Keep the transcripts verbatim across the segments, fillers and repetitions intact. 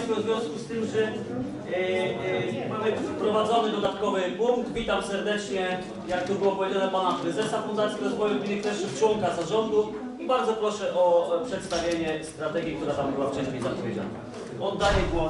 Państwu w związku z tym, że e, e, mamy wprowadzony dodatkowy punkt. Witam serdecznie, jak tu było powiedziane, pana prezesa Fundacji Rozwoju Gminy Kleszczów, członka zarządu i bardzo proszę o przedstawienie strategii, która tam była wcześniej zapowiedziana. Oddaję głos.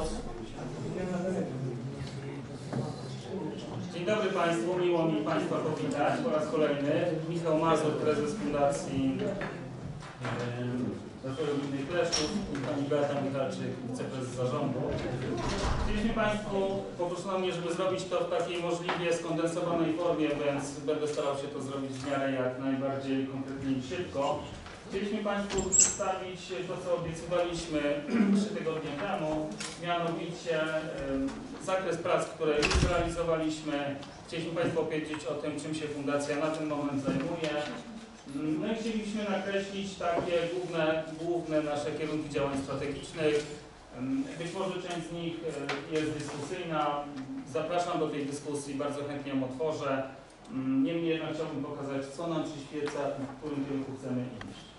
Dzień dobry Państwu, miło mi Państwa powitać po raz kolejny. Michał Mazur, prezes Fundacji Rozwoju Gminy Kleszczów i pani Beata Michalczyk, wiceprezes zarządu. Chcieliśmy Państwu, poproszono mnie, żeby zrobić to w takiej możliwie skondensowanej formie, więc będę starał się to zrobić w miarę jak najbardziej konkretnie i szybko. Chcieliśmy Państwu przedstawić to, co obiecywaliśmy trzy tygodnie temu, mianowicie y, zakres prac, które już zrealizowaliśmy. Chcieliśmy Państwu opowiedzieć o tym, czym się Fundacja na ten moment zajmuje. No i chcieliśmy nakreślić takie główne, główne nasze kierunki działań strategicznych. Być może część z nich jest dyskusyjna. Zapraszam do tej dyskusji, bardzo chętnie ją otworzę. Niemniej jednak chciałbym pokazać, co nam przyświeca i w którym kierunku chcemy iść.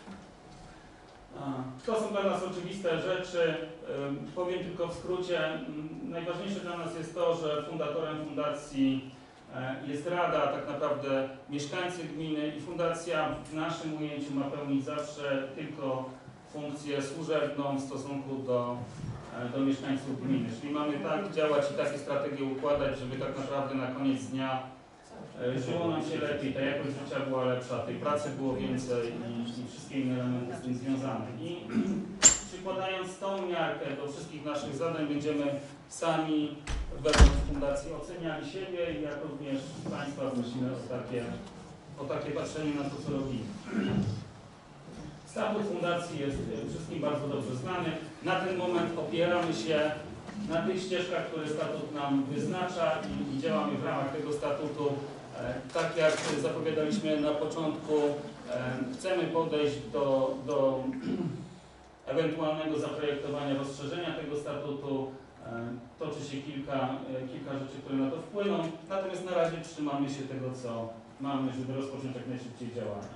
To są dla nas oczywiste rzeczy. Powiem tylko w skrócie. Najważniejsze dla nas jest to, że fundatorem fundacji jest Rada, a tak naprawdę mieszkańcy gminy i fundacja w naszym ujęciu ma pełnić zawsze tylko funkcję służebną w stosunku do, do mieszkańców gminy. Czyli mamy tak działać i takie strategie układać, żeby tak naprawdę na koniec dnia żyło nam się lepiej, ta jakość życia była lepsza, tej pracy było więcej i, i wszystkie inne elementy z tym związane. I przykładając tą miarkę do wszystkich naszych zadań, będziemy sami wewnątrz fundacji oceniali siebie i jak również Państwa prosimy o takie, o takie patrzenie na to, co robimy. Statut fundacji jest wszystkim bardzo dobrze znany. Na ten moment opieramy się na tych ścieżkach, które statut nam wyznacza i, i działamy w ramach tego statutu. E, tak jak zapowiadaliśmy na początku, e, chcemy podejść do, do ewentualnego zaprojektowania rozszerzenia tego statutu. Toczy się kilka, kilka rzeczy, które na to wpłyną, natomiast na razie trzymamy się tego, co mamy, żeby rozpocząć jak najszybciej działania.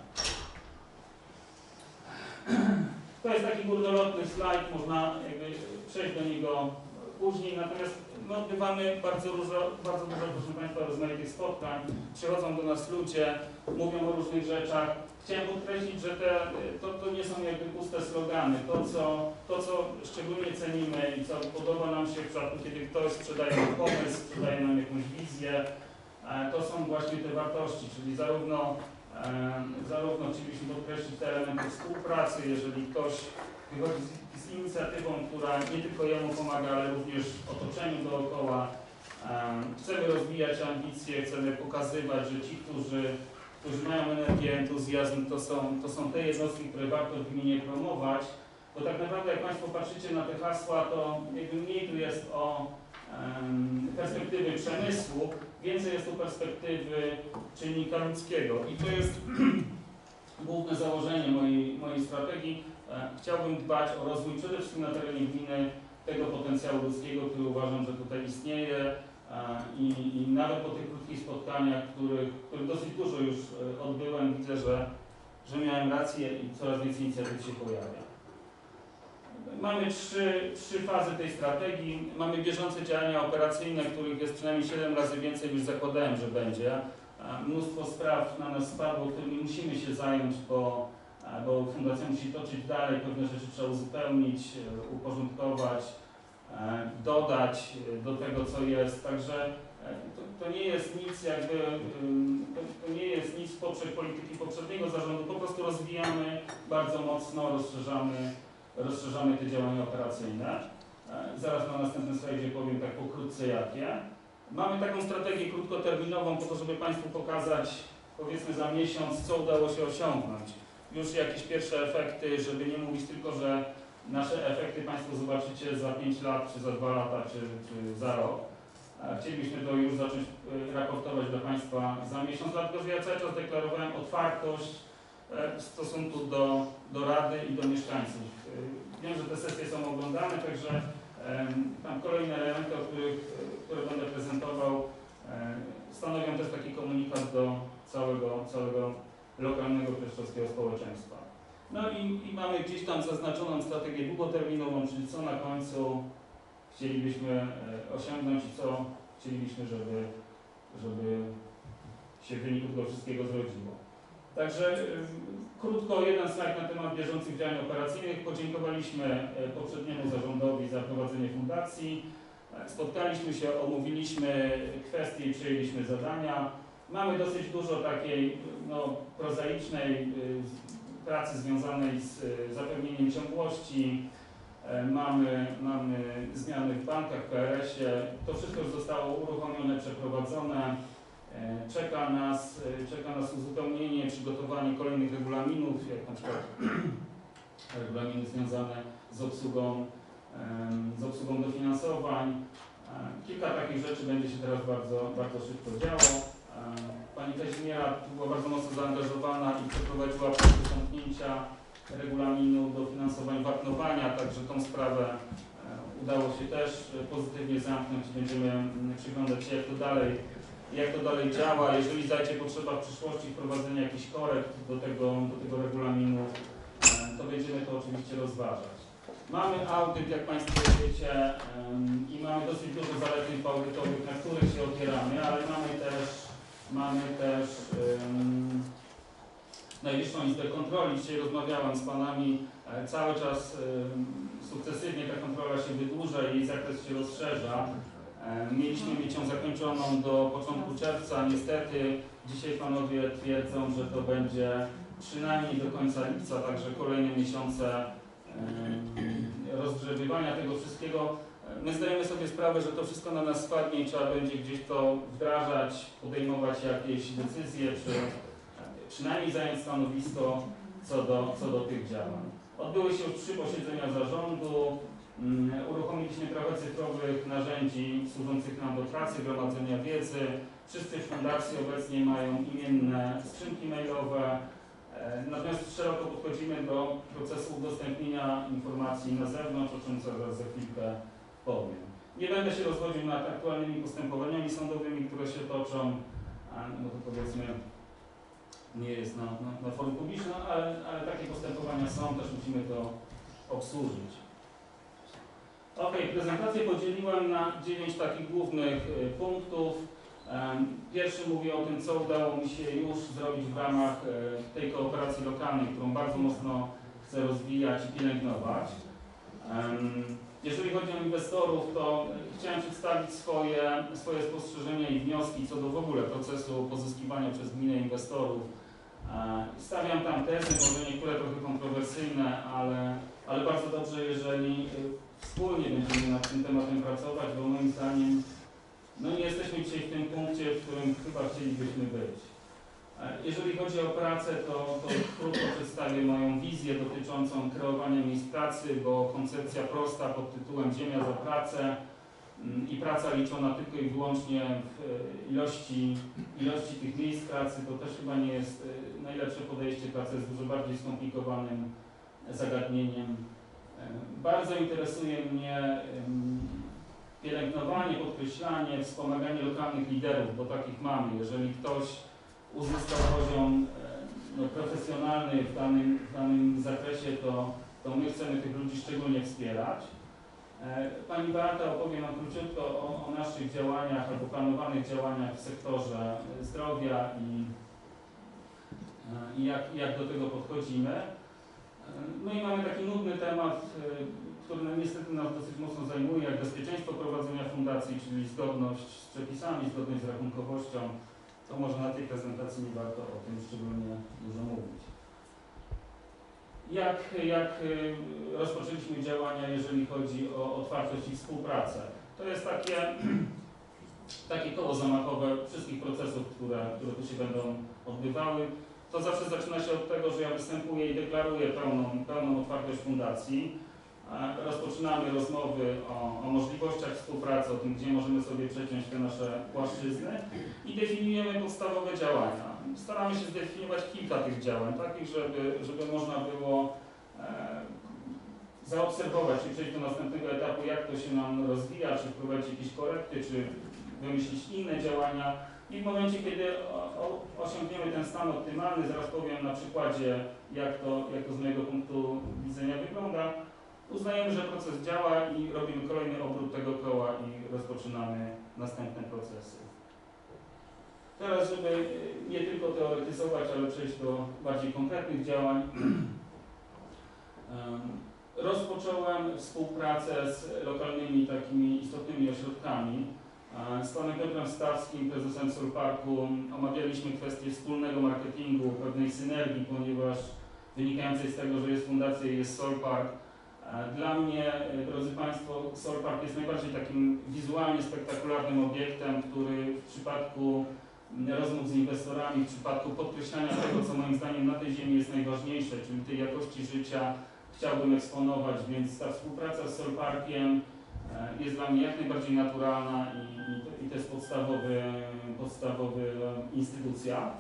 To jest taki górnolotny slajd, można jakby przejść do niego później, natomiast my odbywamy bardzo dużo, bardzo dużo, proszę Państwa, rozmaitych spotkań. Przychodzą do nas ludzie, mówią o różnych rzeczach. Chciałem podkreślić, że te, to, to nie są jakby puste slogany. To co, to, co szczególnie cenimy i co podoba nam się w przypadku, kiedy ktoś sprzedaje nam pomysł, sprzedaje nam jakąś wizję, to są właśnie te wartości, czyli zarówno, zarówno chcieliśmy podkreślić te elementy współpracy, jeżeli ktoś wychodzi z, z inicjatywą, która nie tylko jemu pomaga, ale również otoczeniu dookoła. Chcemy rozwijać ambicje, chcemy pokazywać, że ci, którzy którzy mają energię, entuzjazm, to są, to są te jednostki, które warto w gminie promować, bo tak naprawdę jak Państwo patrzycie na te hasła, to jakby mniej tu jest o um, perspektywy przemysłu, więcej jest tu perspektywy czynnika ludzkiego i to jest główne założenie mojej, mojej strategii. Chciałbym dbać o rozwój przede wszystkim na terenie gminy tego potencjału ludzkiego, który uważam, że tutaj istnieje. I, I nawet po tych krótkich spotkaniach, których, których dosyć dużo już odbyłem, widzę, że, że miałem rację i coraz więcej inicjatyw się pojawia. Mamy trzy, trzy fazy tej strategii. Mamy bieżące działania operacyjne, których jest przynajmniej siedem razy więcej niż zakładałem, że będzie. Mnóstwo spraw na nas spadło, którymi musimy się zająć, bo, bo fundacja musi toczyć dalej, pewne rzeczy trzeba uzupełnić, uporządkować, dodać do tego, co jest. Także to, to nie jest nic jakby, to, to nie jest nic w poprzek polityki poprzedniego zarządu, po prostu rozwijamy bardzo mocno, rozszerzamy, rozszerzamy te działania operacyjne. Zaraz na następnym slajdzie powiem tak pokrótce jakie. Mamy taką strategię krótkoterminową po to, żeby Państwu pokazać powiedzmy za miesiąc, co udało się osiągnąć. Już jakieś pierwsze efekty, żeby nie mówić tylko, że nasze efekty Państwo zobaczycie za pięć lat, czy za dwa lata, czy, czy za rok. Chcielibyśmy to już zacząć raportować dla Państwa za miesiąc, dlatego że ja cały czas deklarowałem otwartość w stosunku do, do Rady i do mieszkańców. Wiem, że te sesje są oglądane, także tam kolejne elementy, o których, które będę prezentował, stanowią też taki komunikat do całego, całego lokalnego kleszczowskiego społeczeństwa. No i, i mamy gdzieś tam zaznaczoną strategię długoterminową, czyli co na końcu chcielibyśmy e, osiągnąć i co chcielibyśmy, żeby, żeby się w wyniku tego wszystkiego zrodziło. Także e, krótko jeden slajd na temat bieżących działań operacyjnych. Podziękowaliśmy e, poprzedniemu zarządowi za prowadzenie fundacji. E, Spotkaliśmy się, omówiliśmy kwestie i przyjęliśmy zadania. Mamy dosyć dużo takiej no, prozaicznej y, pracy związanej z y, zapewnieniem ciągłości. E, mamy, mamy zmiany w bankach, w K R S ie. To wszystko już zostało uruchomione, przeprowadzone. E, czeka nas, y, czeka nas uzupełnienie, przygotowanie kolejnych regulaminów, jak na przykład regulaminy związane z obsługą, y, z obsługą dofinansowań. E, kilka takich rzeczy będzie się teraz bardzo, bardzo szybko działo. Pani Kazimiera była bardzo mocno zaangażowana i przeprowadziła proces zamknięcia regulaminu dofinansowań wapnowania, także tą sprawę udało się też pozytywnie zamknąć i będziemy przyglądać się, jak to dalej, jak to dalej działa. Jeżeli zajdzie potrzeba w przyszłości wprowadzenia jakichś korekt do tego, do tego regulaminu, to będziemy to oczywiście rozważać. Mamy audyt, jak Państwo wiecie, i mamy dosyć dużo zaleceń audytowych, na których się opieramy, ale mamy też Mamy też um, Najwyższą Izbę Kontroli. Dzisiaj rozmawiałem z Panami. E, cały czas um, sukcesywnie ta kontrola się wydłuża i jej zakres się rozszerza. E, mieliśmy mieć ją zakończoną do początku czerwca. Niestety dzisiaj Panowie twierdzą, że to będzie przynajmniej do końca lipca, także kolejne miesiące um, rozgrzebywania tego wszystkiego. My zdajemy sobie sprawę, że to wszystko na nas spadnie i trzeba będzie gdzieś to wdrażać, podejmować jakieś decyzje, czy przynajmniej zająć stanowisko co do, co do tych działań. Odbyły się już trzy posiedzenia zarządu, um, uruchomiliśmy trochę cyfrowych narzędzi służących nam do pracy, gromadzenia wiedzy. Wszyscy w fundacji obecnie mają imienne skrzynki mailowe, e, natomiast szeroko podchodzimy do procesu udostępnienia informacji na zewnątrz, o czym zaraz za chwilkę powiem. Nie będę się rozwodził nad aktualnymi postępowaniami sądowymi, które się toczą, no to powiedzmy nie jest na, na, na forum publicznym, ale, ale takie postępowania są, też musimy to obsłużyć. Ok, prezentację podzieliłem na dziewięć takich głównych y, punktów. Um, pierwszy mówi o tym, co udało mi się już zrobić w ramach y, tej kooperacji lokalnej, którą bardzo mocno chcę rozwijać i pielęgnować. Um, Jeżeli chodzi o inwestorów, to chciałem przedstawić swoje, swoje spostrzeżenia i wnioski co do w ogóle procesu pozyskiwania przez gminę inwestorów. Stawiam tam tezy, może niektóre trochę kontrowersyjne, ale, ale bardzo dobrze, jeżeli wspólnie będziemy nad tym tematem pracować, bo moim zdaniem no nie jesteśmy dzisiaj w tym punkcie, w którym chyba chcielibyśmy być. Jeżeli chodzi o pracę, to, to krótko przedstawię moją wizję dotyczącą kreowania miejsc pracy, bo koncepcja prosta pod tytułem Ziemia za pracę i praca liczona tylko i wyłącznie w ilości, ilości tych miejsc pracy, to też chyba nie jest najlepsze podejście. Praca jest dużo bardziej skomplikowanym zagadnieniem. Bardzo interesuje mnie pielęgnowanie, podkreślanie, wspomaganie lokalnych liderów, bo takich mamy. Jeżeli ktoś uzyskał poziom no, profesjonalny w danym, w danym zakresie, to, to my chcemy tych ludzi szczególnie wspierać. Pani Beata opowie nam króciutko o, o naszych działaniach albo planowanych działaniach w sektorze zdrowia i, i jak, jak do tego podchodzimy. No i mamy taki nudny temat, który niestety nas dosyć mocno zajmuje, jak bezpieczeństwo prowadzenia fundacji, czyli zgodność z przepisami, zgodność z rachunkowością. To może na tej prezentacji nie warto o tym szczególnie dużo mówić. Jak, jak rozpoczęliśmy działania, jeżeli chodzi o otwartość i współpracę? To jest takie, takie koło zamachowe wszystkich procesów, które, które tu się będą odbywały. To zawsze zaczyna się od tego, że ja występuję i deklaruję pełną, pełną otwartość fundacji. Rozpoczynamy rozmowy o, o możliwościach współpracy, o tym, gdzie możemy sobie przeciąć te nasze płaszczyzny i definiujemy podstawowe działania. Staramy się zdefiniować kilka tych działań, takich, żeby, żeby można było e, zaobserwować i przejść do następnego etapu, jak to się nam rozwija, czy wprowadzić jakieś korekty, czy wymyślić inne działania. I w momencie, kiedy o, o, osiągniemy ten stan optymalny, zaraz powiem na przykładzie, jak to, jak to z mojego punktu widzenia wygląda, uznajemy, że proces działa i robimy kolejny obrót tego koła i rozpoczynamy następne procesy. Teraz, żeby nie tylko teoretyzować, ale przejść do bardziej konkretnych działań, rozpocząłem współpracę z lokalnymi takimi istotnymi ośrodkami. Z panem Piotrem Stawskim, prezesem Solparku, omawialiśmy kwestię wspólnego marketingu, pewnej synergii, ponieważ wynikającej z tego, że jest fundacja i jest Solpark. Dla mnie, drodzy Państwo, Solpark jest najbardziej takim wizualnie spektakularnym obiektem, który w przypadku rozmów z inwestorami, w przypadku podkreślania tego, co moim zdaniem na tej ziemi jest najważniejsze, czyli tej jakości życia, chciałbym eksponować, więc ta współpraca z Solparkiem jest dla mnie jak najbardziej naturalna i, i, i to jest podstawowy, podstawowy instytucja.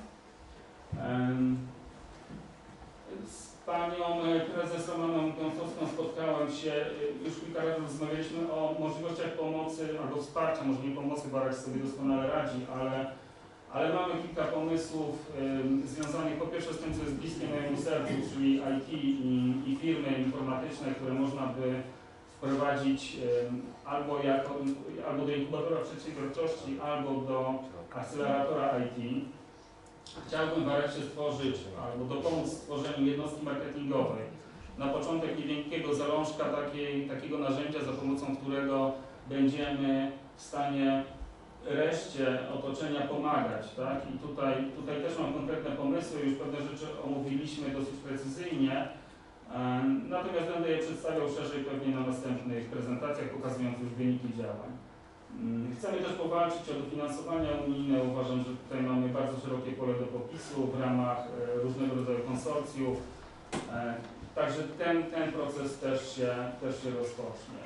Z panią prezes Romaną Gąsowską spotkałem się, już kilka razy rozmawialiśmy o możliwościach pomocy albo wsparcia, może nie pomocy, bo Araś sobie doskonale radzi, ale, ale mamy kilka pomysłów y, związanych po pierwsze z tym, co jest bliskie mojemu sercu, czyli I T i, i firmy informatyczne, które można by wprowadzić y, albo, jako, albo do inkubatora przedsiębiorczości, albo do akceleratora I T. Chciałbym w Arexie stworzyć albo dopomóc w stworzeniu jednostki marketingowej. Na początek niewielkiego zalążka takiej, takiego narzędzia, za pomocą którego będziemy w stanie reszcie otoczenia pomagać. Tak? I tutaj, tutaj też mam konkretne pomysły, już pewne rzeczy omówiliśmy dosyć precyzyjnie. Natomiast będę je przedstawiał szerzej pewnie na następnych prezentacjach, pokazując już wyniki działań. Chcemy też powalczyć o dofinansowania unijne. Uważam, że tutaj mamy bardzo szerokie pole do popisu w ramach różnego rodzaju konsorcjów. Także ten, ten proces też się, też się rozpocznie.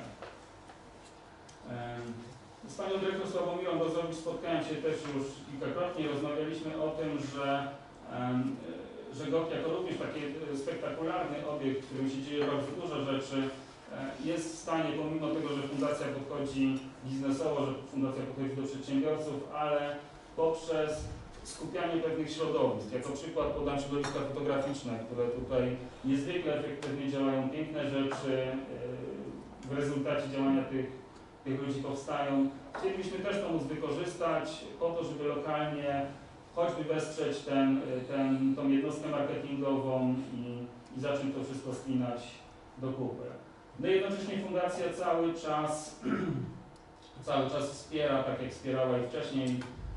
Z panią dyrektor Sławomirą Bozowicz spotkałem się też już kilkakrotnie. Rozmawialiśmy o tym, że, że GOK jako również taki spektakularny obiekt, w którym się dzieje bardzo dużo rzeczy, jest w stanie, pomimo tego, że fundacja podchodzi biznesowo, że fundacja podchodzi do przedsiębiorców, ale poprzez skupianie pewnych środowisk. Jako przykład podam środowiska fotograficzne, które tutaj niezwykle efektywnie działają, piękne rzeczy w rezultacie działania tych, tych ludzi powstają. Chcielibyśmy też to móc wykorzystać po to, żeby lokalnie choćby wesprzeć ten, ten, tą jednostkę marketingową i, i zacząć to wszystko spinać do kupy. No i jednocześnie fundacja cały czas, cały czas wspiera, tak jak wspierała i wcześniej.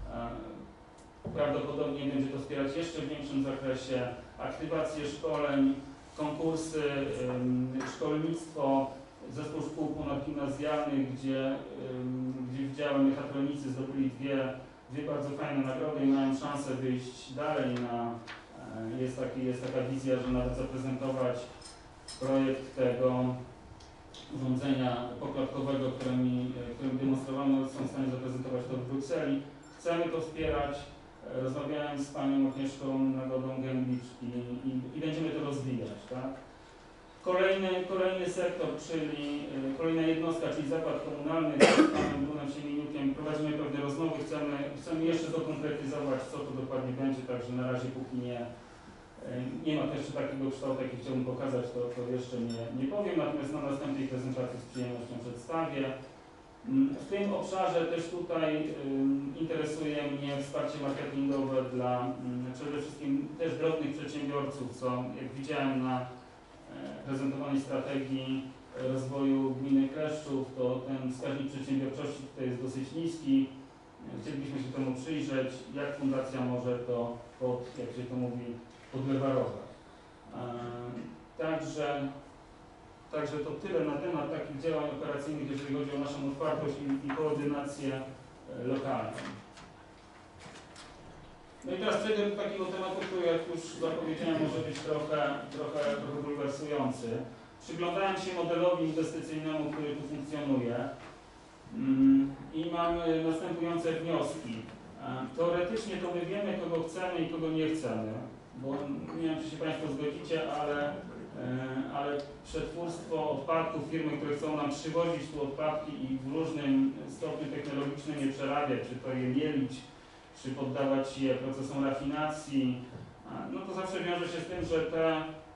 Prawdopodobnie będzie to wspierać jeszcze w większym zakresie aktywację szkoleń, konkursy, szkolnictwo, zespół szkół ponadgimnazjalnych, gdzie, gdzie w dziale mechatronicy zdobyli dwie, dwie bardzo fajne nagrody i mają szansę wyjść dalej. Na, jest, taki, jest taka wizja, że nawet zaprezentować projekt tego urządzenia pokładkowego, którym, którym demonstrowano, są w stanie zaprezentować to w Brukseli. Chcemy to wspierać. Rozmawiałem z panią Agnieszką Nagodą Gębicz i, i, i będziemy to rozwijać. Tak? Kolejny, kolejny sektor, czyli kolejna jednostka, czyli zakład komunalny, z panem Brunem Siemieniukiem prowadzimy pewne rozmowy, chcemy, chcemy jeszcze dokonkretyzować, co to dokładnie będzie, także na razie póki nie, nie ma jeszcze takiego kształtu, jaki chciałbym pokazać, to, to jeszcze nie, nie powiem, natomiast na następnej prezentacji z przyjemnością przedstawię. W tym obszarze też tutaj um, interesuje mnie wsparcie marketingowe dla um, przede wszystkim też drobnych przedsiębiorców, co jak widziałem na e, prezentowanej strategii rozwoju gminy Kleszczów, to ten wskaźnik przedsiębiorczości tutaj jest dosyć niski. Chcielibyśmy się temu przyjrzeć, jak fundacja może to, pod, jak się to mówi, podlewarować. E, także Także to tyle na temat takich działań operacyjnych, jeżeli chodzi o naszą otwartość i, i koordynację e, lokalną. No i teraz przejdę do takiego tematu, który, jak już zapowiedziałem, może być trochę, trochę, trochę bulwersujący. Przyglądałem się modelowi inwestycyjnemu, który tu funkcjonuje mm, i mam następujące wnioski. E, teoretycznie to my wiemy, kogo chcemy i kogo nie chcemy, bo nie wiem, czy się Państwo zgodzicie, ale ale przetwórstwo odpadków, firmy, które chcą nam przywozić tu odpadki i w różnym stopniu technologicznym je przerabiać, czy to je mielić, czy poddawać je procesom rafinacji, no to zawsze wiąże się z tym, że te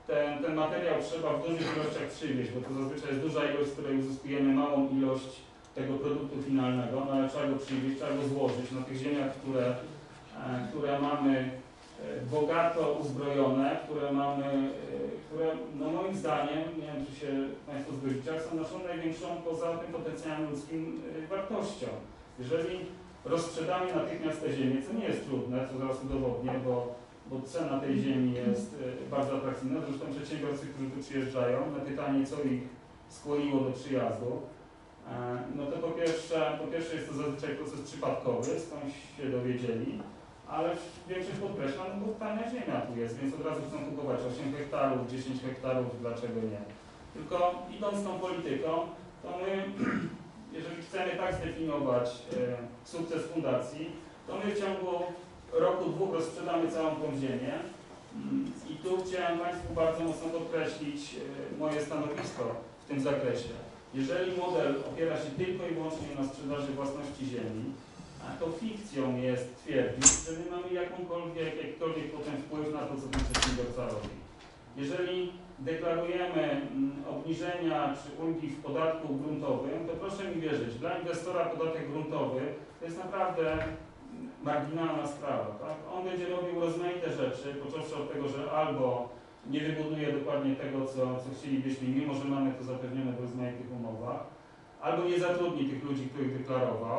ten, ten materiał trzeba w dużych ilościach przywieźć, bo to zazwyczaj jest duża ilość, z której uzyskujemy małą ilość tego produktu finalnego, no ale trzeba go przywieźć, trzeba go złożyć na tych ziemiach, które, e, które mamy e, bogato uzbrojone, które mamy, e, które no moim zdaniem, nie wiem czy się Państwo zgodzicie, są naszą największą poza tym potencjałem ludzkim e, wartością. Jeżeli rozsprzedamy natychmiast te ziemię, co nie jest trudne, co zaraz udowodnię, bo, bo cena tej ziemi jest e, bardzo atrakcyjna, zresztą przedsiębiorcy, którzy tu przyjeżdżają, na pytanie co ich skłoniło do przyjazdu, no to po pierwsze, po pierwsze jest to zazwyczaj proces przypadkowy, skądś się dowiedzieli, ale większość podkreśla, no bo tania ziemia tu jest, więc od razu chcą kupować osiem hektarów, dziesięć hektarów, dlaczego nie. Tylko idąc tą polityką, to my, jeżeli chcemy tak zdefiniować e, sukces fundacji, to my w ciągu roku, dwóch rozsprzedamy całą tą ziemię. I tu chciałem Państwu bardzo mocno podkreślić e, moje stanowisko w tym zakresie. Jeżeli model opiera się tylko i wyłącznie na sprzedaży własności ziemi, to fikcją jest twierdzić, że my mamy jakąkolwiek, jakikolwiek potem wpływ na to, co ten przedsiębiorca robi. Jeżeli deklarujemy obniżenia czy ulgi w podatku gruntowym, to proszę mi wierzyć, dla inwestora podatek gruntowy to jest naprawdę marginalna sprawa. Tak? On będzie robił rozmaite rzeczy, począwszy od tego, że albo nie wybuduje dokładnie tego, co, co chcielibyśmy, mimo że mamy to zapewnione w rozmaitych umowach, albo nie zatrudni tych ludzi, których deklarował,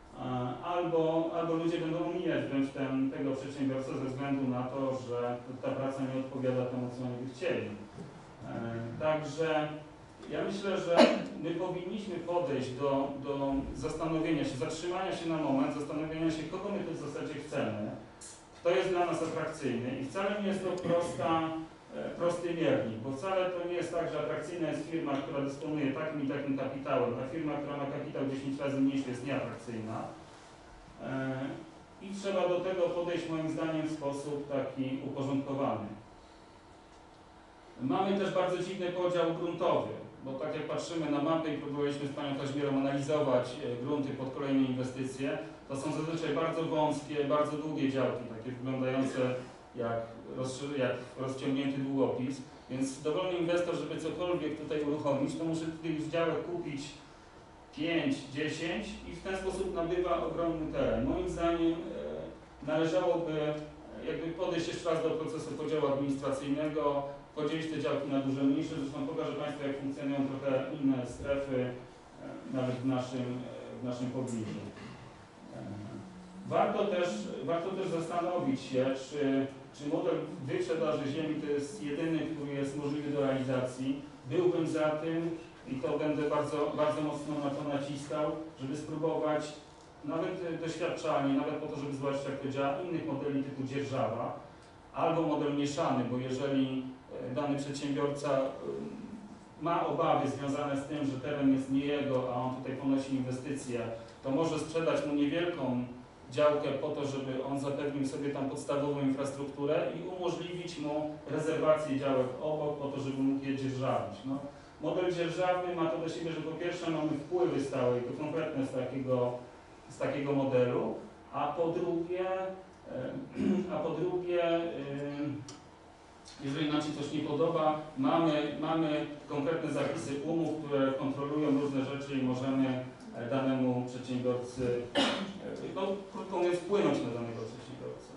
albo, albo ludzie będą omijać wręcz ten, tego przedsiębiorcę ze względu na to, że ta praca nie odpowiada temu, co oni by chcieli. Także ja myślę, że my powinniśmy podejść do, do zastanowienia się, zatrzymania się na moment, zastanowienia się, kogo my tu w zasadzie chcemy, kto jest dla nas atrakcyjny i wcale nie jest to prosta, prosty miernik, bo wcale to nie jest tak, że atrakcyjna jest firma, która dysponuje takim i takim kapitałem, a firma, która ma kapitał dziesięć razy mniejszy, jest nieatrakcyjna. I trzeba do tego podejść moim zdaniem w sposób taki uporządkowany. Mamy też bardzo dziwny podział gruntowy, bo tak jak patrzymy na mapę i próbowaliśmy z Panią Kazimierą analizować grunty pod kolejne inwestycje, to są zazwyczaj bardzo wąskie, bardzo długie działki, takie wyglądające jak, roz, jak rozciągnięty długopis, więc dowolny inwestor, żeby cokolwiek tutaj uruchomić, to musi tych działek kupić pięć, dziesięć i w ten sposób nabywa ogromny teren. Moim zdaniem e, należałoby jakby podejść jeszcze raz do procesu podziału administracyjnego, podzielić te działki na duże, mniejsze. Zresztą pokażę Państwu, jak funkcjonują trochę inne strefy, e, nawet w naszym, e, w naszym pobliżu. Warto też, warto też zastanowić się, czy, czy model wyprzedaży ziemi to jest jedyny, który jest możliwy do realizacji. Byłbym za tym i to będę bardzo, bardzo mocno na to naciskał, żeby spróbować nawet doświadczalnie, nawet po to, żeby zobaczyć, jak to działa, innych modeli typu dzierżawa albo model mieszany, bo jeżeli dany przedsiębiorca ma obawy związane z tym, że teren jest nie jego, a on tutaj ponosi inwestycje, to może sprzedać mu niewielką działkę po to, żeby on zapewnił sobie tam podstawową infrastrukturę i umożliwić mu rezerwację działek obok po to, żeby mógł je dzierżawić. No, model dzierżawny ma to do siebie, że po pierwsze mamy wpływy stałe i to konkretne z takiego, z takiego modelu, a po drugie, a po drugie jeżeli nam się coś nie podoba, mamy, mamy konkretne zapisy umów, które kontrolują różne rzeczy i możemy danemu przedsiębiorcy, no krótko mówiąc, wpłynąć na danego przedsiębiorcę.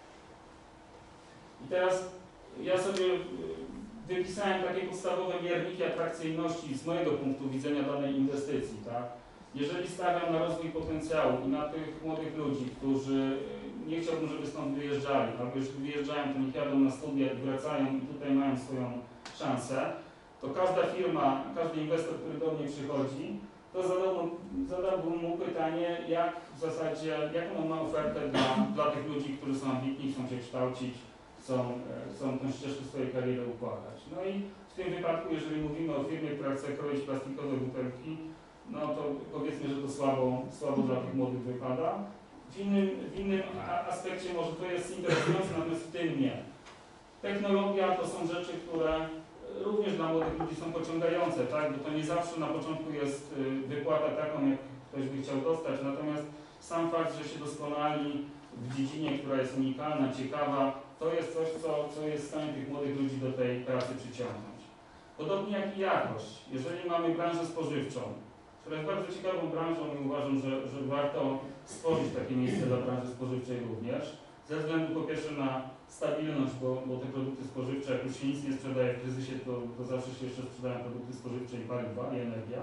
I teraz ja sobie wypisałem takie podstawowe mierniki atrakcyjności z mojego punktu widzenia danej inwestycji. Tak? Jeżeli stawiam na rozwój potencjału i na tych młodych ludzi, którzy nie chciałbym, żeby stąd wyjeżdżali, albo jeżeli wyjeżdżają, to niech jadą na studia i wracają i tutaj mają swoją szansę, to każda firma, każdy inwestor, który do mnie przychodzi, to zadałbym, zadałbym mu pytanie, jak w zasadzie, jaką on ma ofertę dla, dla tych ludzi, którzy są ambitni, chcą się kształcić, chcą, chcą tę ścieżkę swojej kariery układać. No i w tym wypadku, jeżeli mówimy o firmie, która chce kroić plastikowe butelki, no to powiedzmy, że to słabo, słabo dla tych młodych wypada. W innym, w innym aspekcie może to jest interesujące, natomiast w tym nie. Technologia to są rzeczy, które również dla młodych ludzi są pociągające, tak? Bo to nie zawsze na początku jest wypłata taką, jak ktoś by chciał dostać, natomiast sam fakt, że się doskonali w dziedzinie, która jest unikalna, ciekawa, to jest coś, co, co jest w stanie tych młodych ludzi do tej pracy przyciągnąć. Podobnie jak i jakość. Jeżeli mamy branżę spożywczą, która jest bardzo ciekawą branżą i uważam, że, że warto stworzyć takie miejsce dla branży spożywczej również, ze względu po pierwsze na stabilność, bo, bo te produkty spożywcze, jak już się nic nie sprzedaje w kryzysie, to, to zawsze się jeszcze sprzedają produkty spożywcze i paliwa, i energia.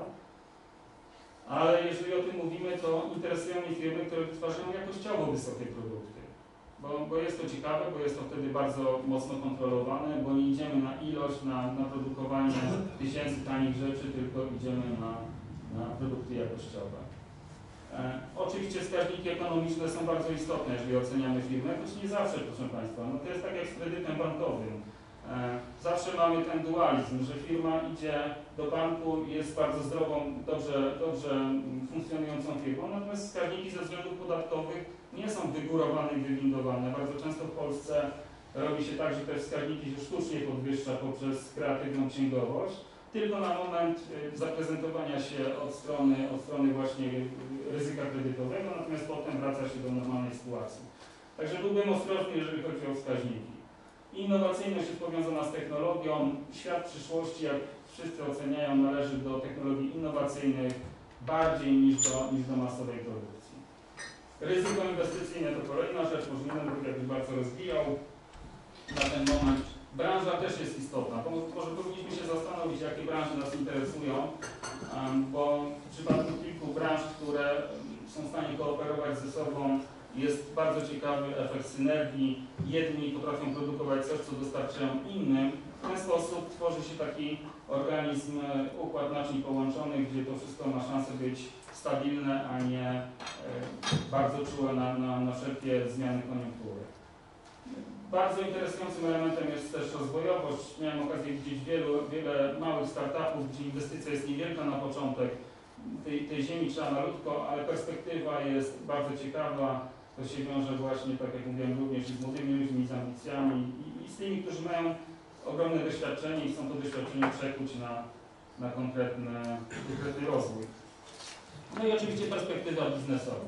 Ale jeżeli o tym mówimy, to interesują mnie firmy, które wytwarzają jakościowo wysokie produkty. Bo, bo jest to ciekawe, bo jest to wtedy bardzo mocno kontrolowane, bo nie idziemy na ilość, na, na produkowanie tysięcy tanich rzeczy, tylko idziemy na, na produkty jakościowe. E, oczywiście wskaźniki ekonomiczne są bardzo istotne, jeżeli oceniamy firmę, choć nie zawsze, proszę Państwa. No to jest tak jak z kredytem bankowym. E, zawsze mamy ten dualizm, że firma idzie do banku i jest bardzo zdrową, dobrze, dobrze funkcjonującą firmą, natomiast wskaźniki ze względów podatkowych nie są wygórowane i wywindowane. Bardzo często w Polsce robi się tak, że te wskaźniki się sztucznie podwyższa poprzez kreatywną księgowość, tylko na moment zaprezentowania się od strony, od strony właśnie ryzyka kredytowego, natomiast potem wraca się do normalnej sytuacji. Także byłbym ostrożny, jeżeli chodzi o wskaźniki. Innowacyjność jest powiązana z technologią. Świat przyszłości, jak wszyscy oceniają, należy do technologii innowacyjnych bardziej niż do, niż do masowej produkcji. Ryzyko inwestycyjne to kolejna rzecz, może nie będę jakby bardzo rozwijał na ten moment. Branża też jest istotna, bo może powinniśmy się zastanowić, jakie branże nas interesują, bo w przypadku kilku branż, które są w stanie kooperować ze sobą, jest bardzo ciekawy efekt synergii. Jedni potrafią produkować coś, co dostarczają innym. W ten sposób tworzy się taki organizm, układ naczyń połączonych, gdzie to wszystko ma szansę być stabilne, a nie e, bardzo czułe na, na, na wszelkie zmiany koniunktury. Bardzo interesującym elementem jest też rozwojowość. Miałem okazję widzieć wielu, wiele małych startupów, gdzie inwestycja jest niewielka na początek. Tej, tej ziemi trzeba malutko, ale perspektywa jest bardzo ciekawa. To się wiąże właśnie, tak jak mówiłem, również z młodymi ludźmi, z ambicjami i, i z tymi, którzy mają ogromne doświadczenie i chcą to doświadczenie przekuć na, na konkretny, konkretny rozwój. No i oczywiście perspektywa biznesowa.